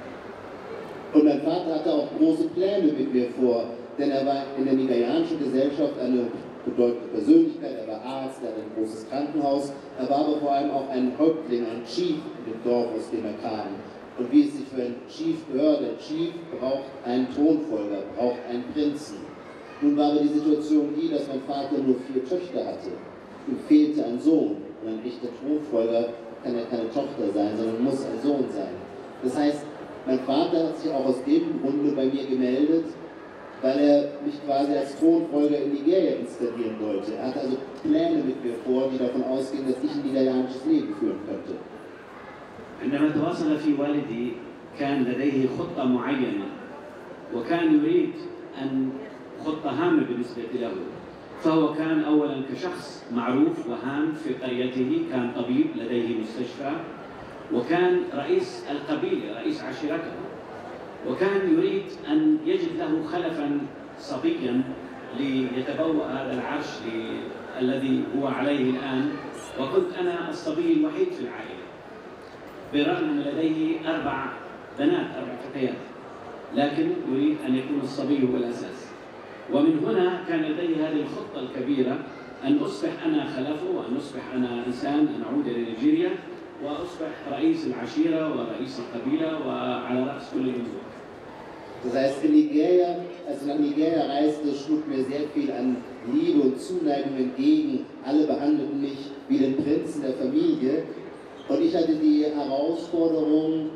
Und mein Vater hatte auch große Pläne mit mir vor, denn er war in der nigerianischen Gesellschaft eine bedeutende Persönlichkeit, er war Arzt, er hatte ein großes Krankenhaus, er war aber vor allem auch ein Häuptling, ein Chief in dem Dorf, aus dem er kam. Und wie es sich für einen Chief gehört, der Chief braucht einen Thronfolger, braucht einen Prinzen. Nun war aber die Situation die, dass mein Vater nur 4 Töchter hatte. Ihm fehlte ein Sohn, und ein echter Thronfolger kann ja keine Tochter sein, sondern muss ein Sohn sein. Das heißt, mein Vater hat sich auch aus dem Grunde bei mir gemeldet, weil er mich quasi als Thronfolger in Nigeria installieren wollte. Er hatte also Pläne mit mir vor, die davon ausgehen, dass ich ein nigerianisches Leben führen könnte. عندما تواصل في والدي كان لديه خطة معينة، وكان يريد أن خطة هامة بالنسبة له، فهو كان أولا كشخص معروف وهام في قريته، كان طبيب لديه مستشفى، وكان رئيس القبيلة، رئيس عشيرته، وكان يريد أن يجد له خلفا صبيا ليتبوأ هذا العرش الذي هو عليه الآن، وكنت أنا الصبي الوحيد في العائلة، برغم أن لديه 4 بنات 4 فتيات، لكن يريد أن يكون الصبي هو الأساس. ومن هنا كان لديه هذه الخطة الكبيرة أن أصبح أنا خلفه، وأن أصبح أنا إنسان، أن أعود إلى نيجيريا وأصبح رئيس العشيرة ورئيس القبيلة وعلى رأس كل الأمور. Das heißt, als ich nach Nigeria reiste, schlug mir sehr viel an Liebe und Zuneigung entgegen. Alle behandelten mich wie den Prinzen der Familie. Und ich hatte die Herausforderung,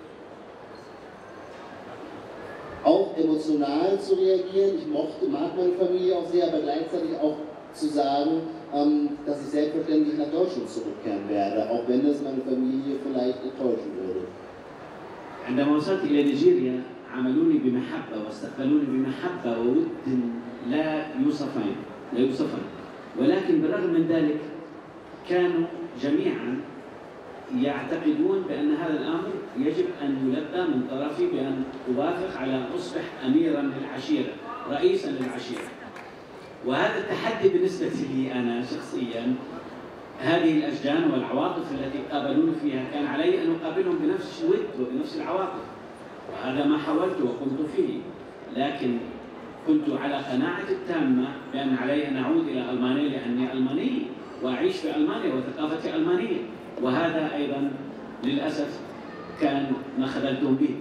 auch emotional zu reagieren. Ich mag meine Familie auch sehr, aber gleichzeitig auch zu sagen, dass ich selbstverständlich nach Deutschland zurückkehren werde, auch wenn das meine Familie vielleicht enttäuschen würde. عندما وصلت إلى نيجيريا عاملوني بمحبة واستقبلوني بمحبة وود لا يوصفان ولكن بالرغم من ذلك كانوا جميعا يعتقدون بأن هذا الأمر يجب أن يلبى من طرفي بأن أوافق على أن أصبح أميرا للعشيرة رئيسا للعشيرة. وهذا التحدي بالنسبة لي أنا شخصيا، هذه الأشجان والعواطف التي قابلوني فيها كان علي أن أقابلهم بنفس الود وبنفس العواطف، وهذا ما حاولت وقمت فيه. لكن كنت على قناعة التامة بأن علي أن أعود إلى ألمانيا لأني ألماني وأعيش في ألمانيا وثقافتي ألمانية، وهذا أيضا للأسف كان ما خذلتهم به.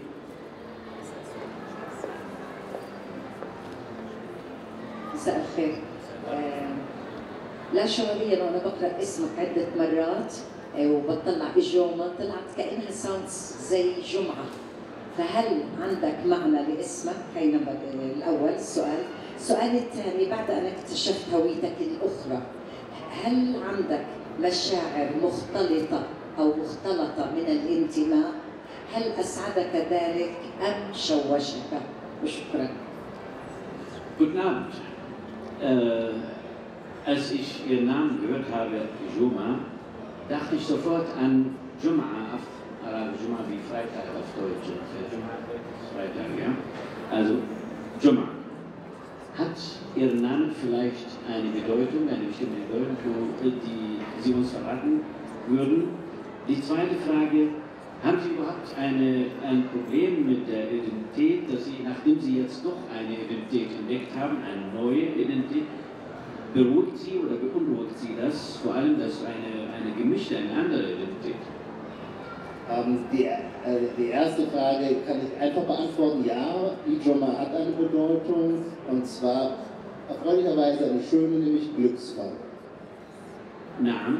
مساء الخير. لا شعوريا وانا بقرا اسمك عده مرات وبطلع اجوما طلعت كانها ساوندز زي جمعه، فهل عندك معنى لاسمك؟ هي الاول السؤال. السؤال الثاني، بعد ان اكتشفت هويتك الاخرى هل عندك مشاعر مختلطه او مختلطه من الانتماء؟ هل اسعدك ذلك ام شوشك؟ وشكرا. Guten Abend. Als ich Ihren Namen gehört habe, Juma, dachte ich sofort an Jum'a auf Arabisch, Jum'a wie Freitag auf Deutsch. Jum'a, Freitag, ja. Also Jum'a. Hat Ihr Name vielleicht eine Bedeutung, eine bestimmte Bedeutung, die Sie uns verraten würden? Die zweite Frage, haben Sie überhaupt ein Problem mit der Identität, dass Sie, nachdem Sie jetzt doch eine Identität entdeckt haben, eine neue Identität, beruhigt Sie oder beunruhigt Sie das? Vor allem, dass eine gemischte, eine andere Identität? Die erste Frage kann ich einfach beantworten. Ja, Ijoma hat eine Bedeutung, und zwar erfreulicherweise eine schöne, nämlich Glücksfall. نعم.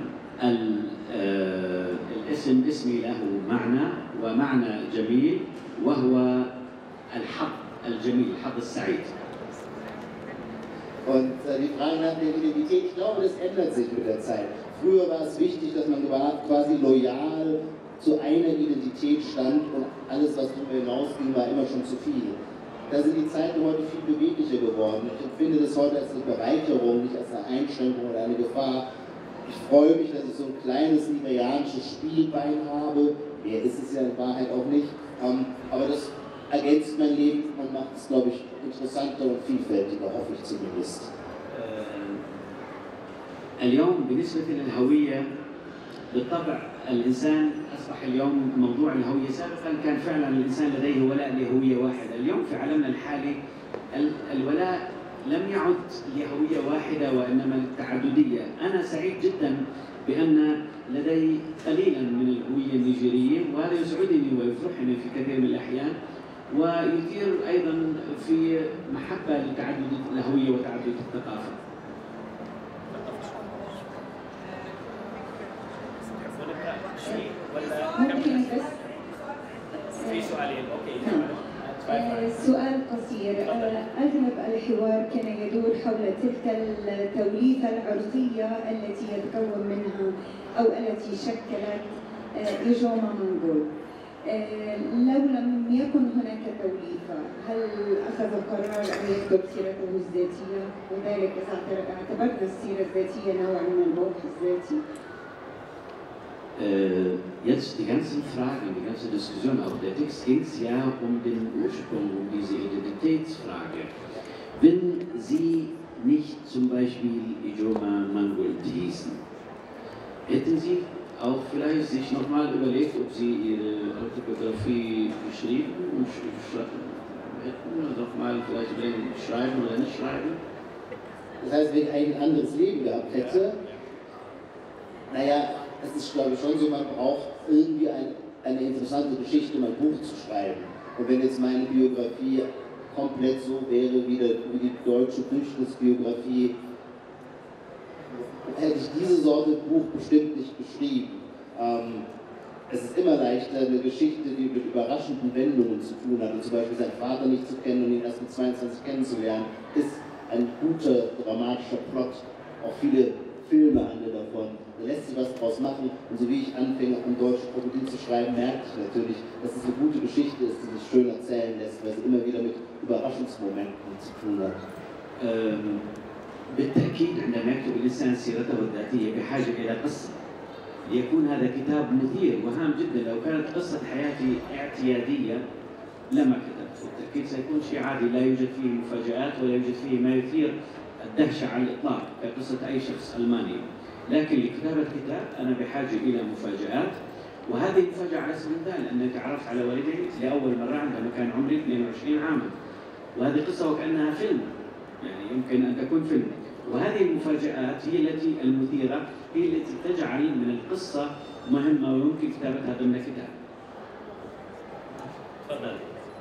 الاسم اسمي له معنى ومعنى جميل وهو الحظ الجميل، الحظ السعيد. Und die Frage nach der Identität, ich glaube, das ändert sich mit der Zeit. Früher war es wichtig, dass man quasi loyal zu einer Identität stand und alles, was darüber hinausging, war immer schon zu viel. Da sind die Zeiten heute viel beweglicher geworden. Ich empfinde das heute als eine Bereicherung, nicht als eine Einschränkung oder eine Gefahr. Ich freue mich, dass ich so ein kleines nigerianisches Spielbein habe. Mehr ist es ja in Wahrheit auch nicht. Aber das ergänzt mein Leben und macht es, glaube ich, interessanter und vielfältiger, hoffe ich zumindest. اليوم بالنسبة للهوية بالطبع الإنسان أصبح اليوم موضوع الهوية. سابقا كان فعلا الإنسان لديه ولاء لهوية واحدة. اليوم في عالمنا الحالي الولاء لم يعد لهوية واحدة وإنما للتعددية. أنا سعيد جدا بأن لدي قليلا من الهوية النيجيرية، وهذا يسعدني ويفرحني في كثير من الأحيان، ويثير أيضا في محبة لتعدد الهوية وتعدد الثقافة. ممكن بس في سؤالين. أوكي. سؤال قصير. أغلب الحوار كان يدور حول تلك التوليفة العرقية التي يتكون منها أو التي شكلت إجوما منغول. لو لم يكن هناك توليفة، هل أخذ قرار أن يكتب سيرته الذاتية؟ وذلك إذا اعتبرنا السيرة الذاتية نوعا من الروح الذاتي. Jetzt die ganzen Fragen, die ganze Diskussion, auch der Text ging es ja um den Ursprung, um diese Identitätsfrage. Wenn Sie nicht zum Beispiel Ijoma Mangold hießen, hätten Sie auch vielleicht sich nochmal überlegt, ob Sie Ihre Autobiografie geschrieben und hätten oder nochmal vielleicht überlegen, schreiben oder nicht schreiben? Das heißt, wenn ich ein anderes Leben gehabt hätte, naja, es ist, glaube ich, schon so, man braucht irgendwie eine interessante Geschichte, um ein Buch zu schreiben. Und wenn jetzt meine Biografie komplett so wäre wie die deutsche Flüchtlingsbiografie, hätte ich diese Sorte Buch bestimmt nicht geschrieben. Es ist immer leichter, eine Geschichte, die mit überraschenden Wendungen zu tun hat, und zum Beispiel seinen Vater nicht zu kennen und ihn erst mit 22 kennenzulernen, ist ein guter, dramatischer Plot. Auch viele Filme davon. Da lässt sich was draus machen. Und so wie ich anfing, am deutschen Krokodil zu schreiben, merke ich natürlich, dass es eine gute Geschichte ist, die sich schön erzählen lässt, weil sie immer wieder mit Überraschungsmomenten zu tun hat. بالتأكيد عندما يكتب الإنسان سيرته الذاتية بحاجة إلى قصة ليكون هذا كتاب مثير وهام جدا. لو كانت قصة حياتي اعتيادية لما كتبت، بالتأكيد سيكون شيء عادي لا يوجد فيه مفاجآت ولا يوجد فيه ما يثير الدهشة على الإطلاق كقصة أي شخص ألماني. لكن لكتابة كتاب أنا بحاجة إلى مفاجآت، وهذه المفاجأة على سبيل المثال أني تعرفت على والدي لأول مرة عندما كان عمري 22 عاما، وهذه قصة وكأنها فيلم، يعني يمكن أن تكون فيلم. وهذه المفاجآت هي التي المثيرة، هي التي تجعل من القصة مهمة ويمكن كتابتها ضمن كتاب. تفضل.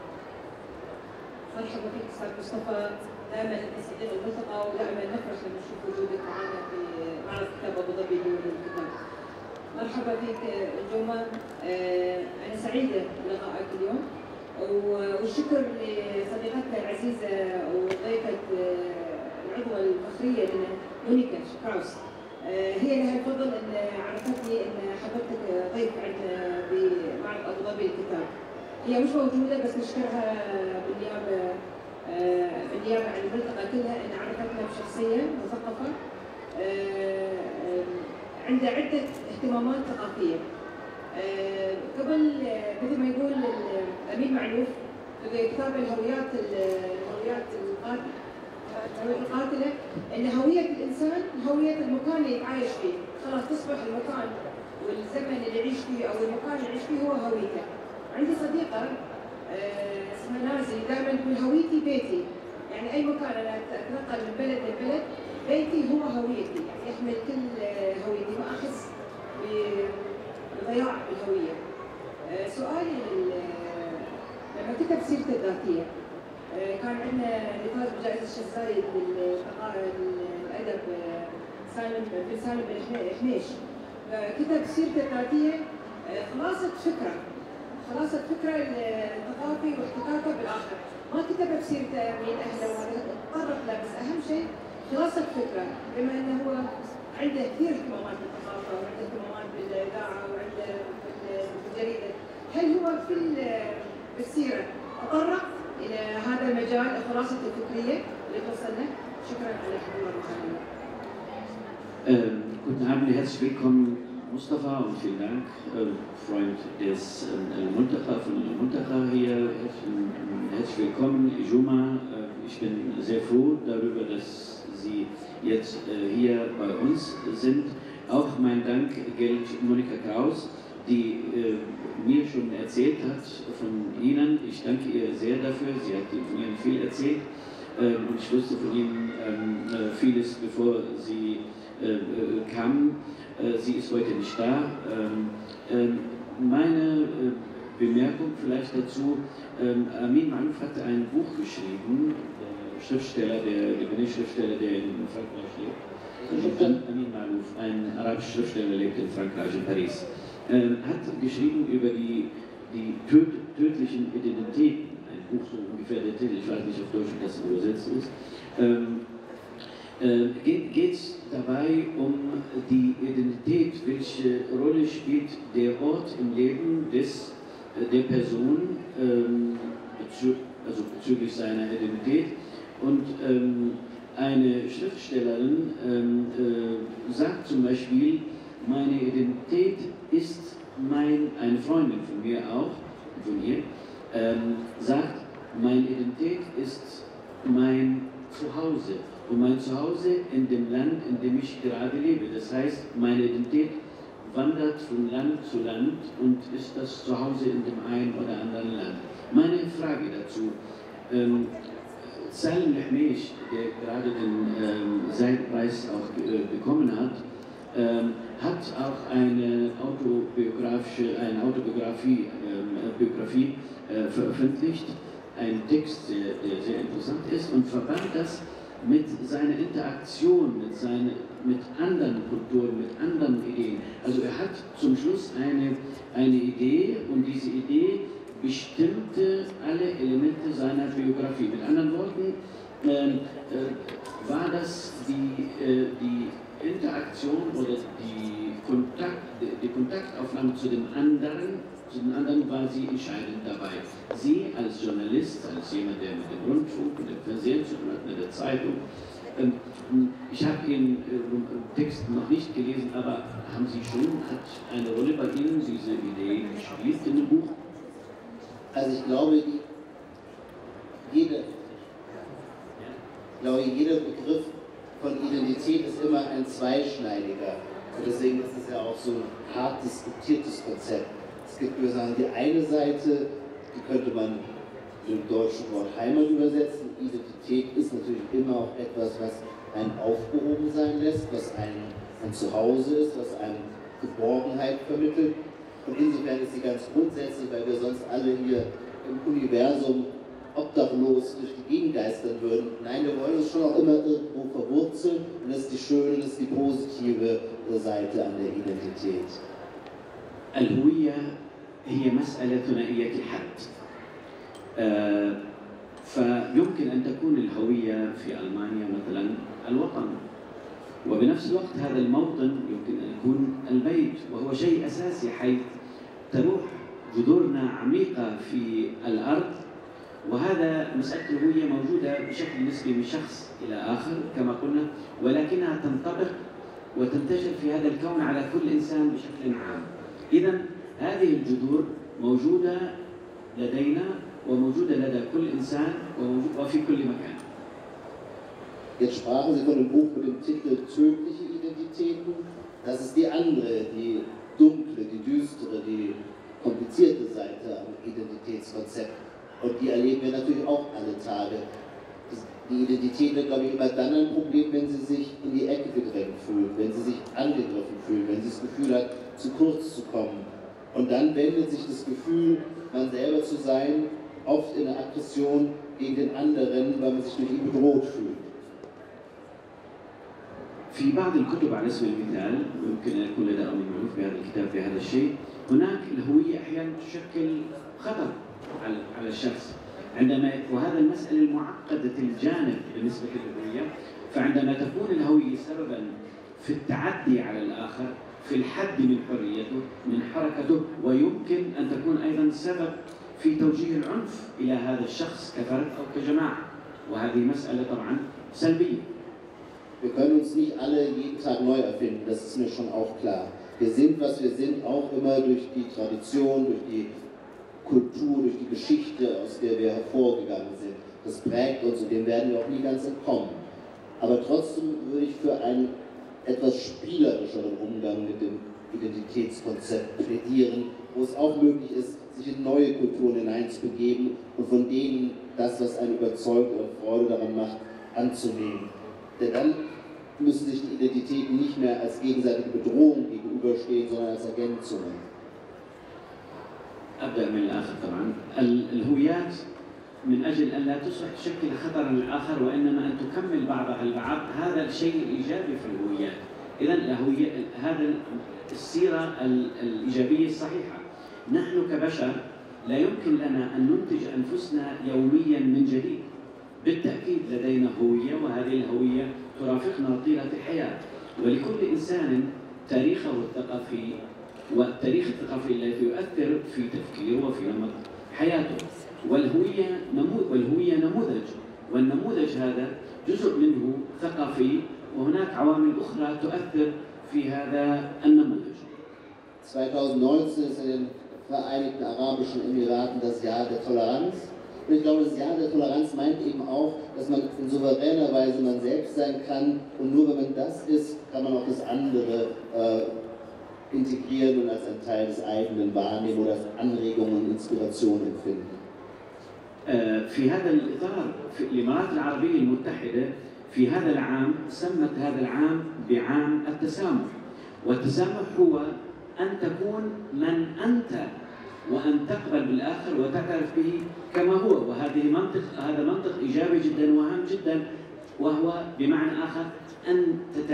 مرحبا فيك استاذ مصطفى، دائما انت صديق الملتقى ودائما نفرح لما نشوف وجودك معنا في معرض كتاب ابو ظبي للكتاب. مرحبا فيك جوما، انا سعيده بلقائك اليوم والشكر لصديقتنا العزيزه وضيفه العضوه الفخريه لنا مونيكا شراوس. هي لها الفضل ان عرفتني ان حضرتك ضيف عندنا بمعرض ابو ظبي للكتاب. هي مش موجوده بس نشكرها بالنيابه عن الملتقى كلها ان عرفتنا بشخصيه مثقفه عندها عده اهتمامات ثقافيه. قبل مثل ما يقول امين معلوف في كتاب الهويات القاتله ان هويه الانسان هويه المكان اللي يتعايش فيه، خلاص تصبح المكان والزمن اللي يعيش فيه او المكان اللي يعيش فيه هو هويته. عندي صديقه اسمها نازي دائما تقول هويتي بيتي، يعني اي مكان انا اتنقل من بلد لبلد بيتي هو هويتي، يعني يحمل كل هويتي، ما احس بضياع الهويه. سؤالي لما كتب سيرته الذاتيه كان عندنا نقاش بجائزه الشيخ زايد للادب سالم بن حنيش، كتب سيرته الذاتيه خلاصة فكرة الثقافي واحتكاكه بالآخر، ما كتب بسيرته مين أهله وهذا تطرق له، بس أهم شيء خلاصة فكرة، بما أنه هو عنده كثير اهتمامات بالثقافة وعنده اهتمامات بالإذاعة وعنده في الجريدة، هل هو في السيرة تطرق إلى هذا المجال خلاصة الفكرية اللي توصلنا؟ شكرا على حضور المخالفة. Guten Abend, herzlich willkommen Mustafa und vielen Dank, Freund des Muntaqa, von Muntaqa hier. Herzlich willkommen, Juma. Ich bin sehr froh darüber, dass Sie jetzt hier bei uns sind. Auch mein Dank gilt Monika Kraus, die mir schon erzählt hat von Ihnen. Ich danke ihr sehr dafür. Sie hat von Ihnen viel erzählt und ich wusste von Ihnen vieles, bevor Sie kam. Sie ist heute nicht da. Meine Bemerkung vielleicht dazu, Amin Malouf hatte ein Buch geschrieben, der Schriftsteller, der Libanese-Schriftsteller, der in Frankreich lebt. Amin Malouf, ein arabischer Schriftsteller, lebt in Frankreich, in Paris. Hat geschrieben über die tödlichen Identitäten, ein Buch so ungefähr der Titel, ich weiß nicht, auf Deutsch wie das übersetzt ist. Geht es dabei um die Identität, welche Rolle spielt der Ort im Leben der Person, also bezüglich seiner Identität. Und eine Schriftstellerin sagt zum Beispiel, meine Identität ist eine Freundin von mir auch, von ihr, sagt, meine Identität ist mein Zuhause. Und mein Zuhause in dem Land, in dem ich gerade lebe. Das heißt, meine Identität wandert von Land zu Land und ist das Zuhause in dem einen oder anderen Land. Meine Frage dazu, Salim Lehmesh, der gerade den Seidpreis auch bekommen hat, hat auch eine Autobiografie veröffentlicht, ein Text, der sehr interessant ist und verband das mit seiner Interaktion mit anderen Kulturen, mit anderen Ideen. Also er hat zum Schluss eine Idee und diese Idee bestimmte alle Elemente seiner Biografie. Mit anderen Worten, war das die Interaktion oder die Kontaktaufnahme zu den anderen war sie entscheidend dabei. Sie als Journalist, als jemand, der mit dem Rundfunk, mit dem Fernsehen zu tun hat, mit der Zeitung, ich habe Ihren Text noch nicht gelesen, aber haben Sie schon, hat eine Rolle bei Ihnen diese Idee gespielt in dem Buch? Also ich glaube, jeder Begriff von Identität ist immer ein zweischneidiger. Und deswegen ist es ja auch so ein hart diskutiertes Konzept. Es gibt, wir sagen, die eine Seite, die könnte man mit dem deutschen Wort Heimat übersetzen. Identität ist natürlich immer auch etwas, was einen aufgehoben sein lässt, was ein Zuhause ist, was einem Geborgenheit vermittelt. Und insofern ist sie ganz grundsätzlich, weil wir sonst alle hier im Universum obdachlos durch die Gegend geistern würden. Nein, wir wollen uns schon auch immer irgendwo verwurzeln und das ist die schöne, das ist die positive Seite an der Identität. الهوية هي مسألة ثنائية الحد. فيمكن أن تكون الهوية في ألمانيا مثلا الوطن، وبنفس الوقت هذا الموطن يمكن أن يكون البيت، وهو شيء أساسي حيث تروح جذورنا عميقة في الأرض. وهذا مسألة الهوية موجودة بشكل نسبي من شخص إلى آخر كما قلنا، ولكنها تنطبق وتنتشر في هذا الكون على كل إنسان بشكل عام. إذن هذه الجذور موجودة لدينا وموجودة لدى كل إنسان وفي كل مكان. Jetzt sprachen Sie von dem Buch mit dem Titel Tödliche Identitäten. Das ist die andere, die dunkle, die düstere, die komplizierte Seite am Identitätskonzept. Und die erleben wir natürlich auch alle Tage. Die Identität wird, glaube ich, immer dann ein Problem, wenn sie sich in die Ecke gedrängt fühlt, wenn sie sich angegriffen fühlt, wenn sie das Gefühl hat, zu kurz zu kommen. Und dann wendet sich das Gefühl, man selber zu sein, oft in einer Aggression gegen den anderen, weil man sich durch ihn bedroht fühlt. في بعض الكتب على سبيل المثال يمكن أن يكون لدى أمي معروف بهذا الكتاب بهذا الشيء، هناك الهوية أحيانا تشكل خطر على الشخص وهذا المسألة المعقدة الجانب بالنسبة للهوية، فعندما تكون الهوية سببا في التعدي على الآخر، في الحد من حريته، من حركته، ويمكن أن تكون أيضا سبب في توجيه العنف إلى هذا الشخص كفرد أو كجماعة، وهذه مسألة طبعا سلبية. Wir können uns nicht alle jeden Tag neu erfinden, das ist mir schon auch klar. Wir sind, was wir sind, auch immer durch die Tradition, durch die Kultur, durch die Geschichte, aus der wir hervorgegangen sind. Das prägt uns und dem werden wir auch nie ganz entkommen. Aber trotzdem würde ich für einen etwas spielerischeren Umgang mit dem Identitätskonzept plädieren, wo es auch möglich ist, sich in neue Kulturen hineinzubegeben und von denen das, was einen überzeugt oder Freude daran macht, anzunehmen. Denn dann müssen sich die Identitäten nicht mehr als gegenseitige Bedrohung gegenüberstehen, sondern als Ergänzungen. أبدأ من الآخر طبعا. الهويات من أجل أن لا تصبح تشكل خطرا للآخر وإنما أن تكمل بعضها البعض، هذا الشيء الإيجابي في الهويات. إذن الهوية هذا السيرة الإيجابية الصحيحة. نحن كبشر لا يمكن لنا أن ننتج أنفسنا يوميا من جديد. بالتأكيد لدينا هوية وهذه الهوية ترافقنا طيلة الحياة، ولكل إنسان تاريخه الثقافي والتاريخ الثقافي الذي يؤثر في تفكيره وفي نمط حياته، والهوية نموذج، والنموذج هذا جزء منه ثقافي وهناك عوامل أخرى تؤثر في هذا النموذج. 2019 ist in den Vereinigten Arabischen Emiraten das Jahr der Toleranz. Und ich glaube, das Jahr der Toleranz meint eben auch, dass man in souveräner Weise man selbst sein kann und nur wenn man das ist, kann man auch das andere integrieren und als ein Teil des eigenen wahrnehmen oder als Anregungen und Inspiration empfinden. في هذا الإطار في الإمارات العربية المتحدة في هذا العام سمت هذا العام بعام التسامح، والتسامح هو أن تكون من أنت وأن تقبل بالآخر وتعترف به كما هو، هذا منطق إيجابي جدا وهام جدا، وهو بمعنى آخر أن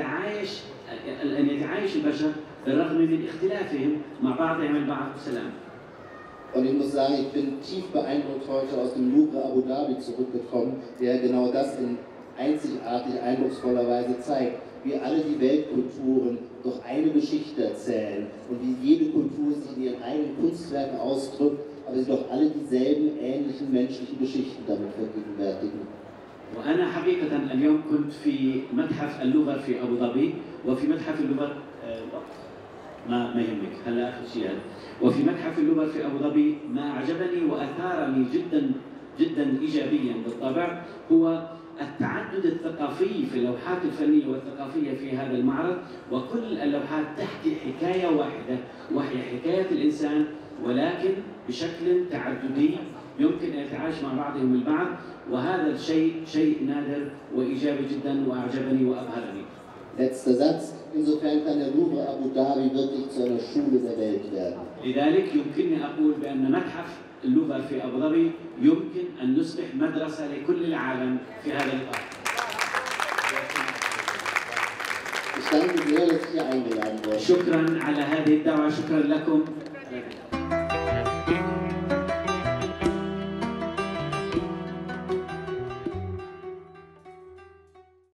يتعايش البشر بالرغم من اختلافهم مع بعضهم البعض بسلام. Und ich muss sagen, ich bin tief beeindruckt heute aus dem Louvre Abu Dhabi zurückgekommen, der genau das in einzigartig, eindrucksvollerweise zeigt, wie alle die Weltkulturen doch eine Geschichte erzählen und wie jede Kultur sich in ihren eigenen Kunstwerken ausdrückt, aber sie doch alle dieselben ähnlichen menschlichen Geschichten damit vergegenwärtigen. وأنا حقيقة اليوم كنت في متحف اللغة في أبو ظبي وفي متحف اللغة ما يهمك هلا آخر شيء هذا. وفي متحف اللغة في أبو ظبي ما أعجبني وأثارني جدا إيجابيا بالطبع هو التعدد الثقافي في اللوحات الفنية والثقافية في هذا المعرض، وكل اللوحات تحكي حكاية واحدة وهي حكاية الإنسان ولكن بشكل تعددي يمكن أن يتعايش مع بعضهم البعض، وهذا الشيء شيء نادر وإيجابي جدا وأعجبني وأبهرني. Letzter Satz, insofern kann der Louvre Abu Dhabi wirklich zu einer Schule der Welt werden. لذلك يمكنني أقول بأن متحف اللغة في أبو ظبي يمكن أن يصبح مدرسة لكل العالم في هذا الإطار. Ich danke sehr, dass ich hier eingeladen wurde. شكرا على هذه الدعوة، شكرا لكم.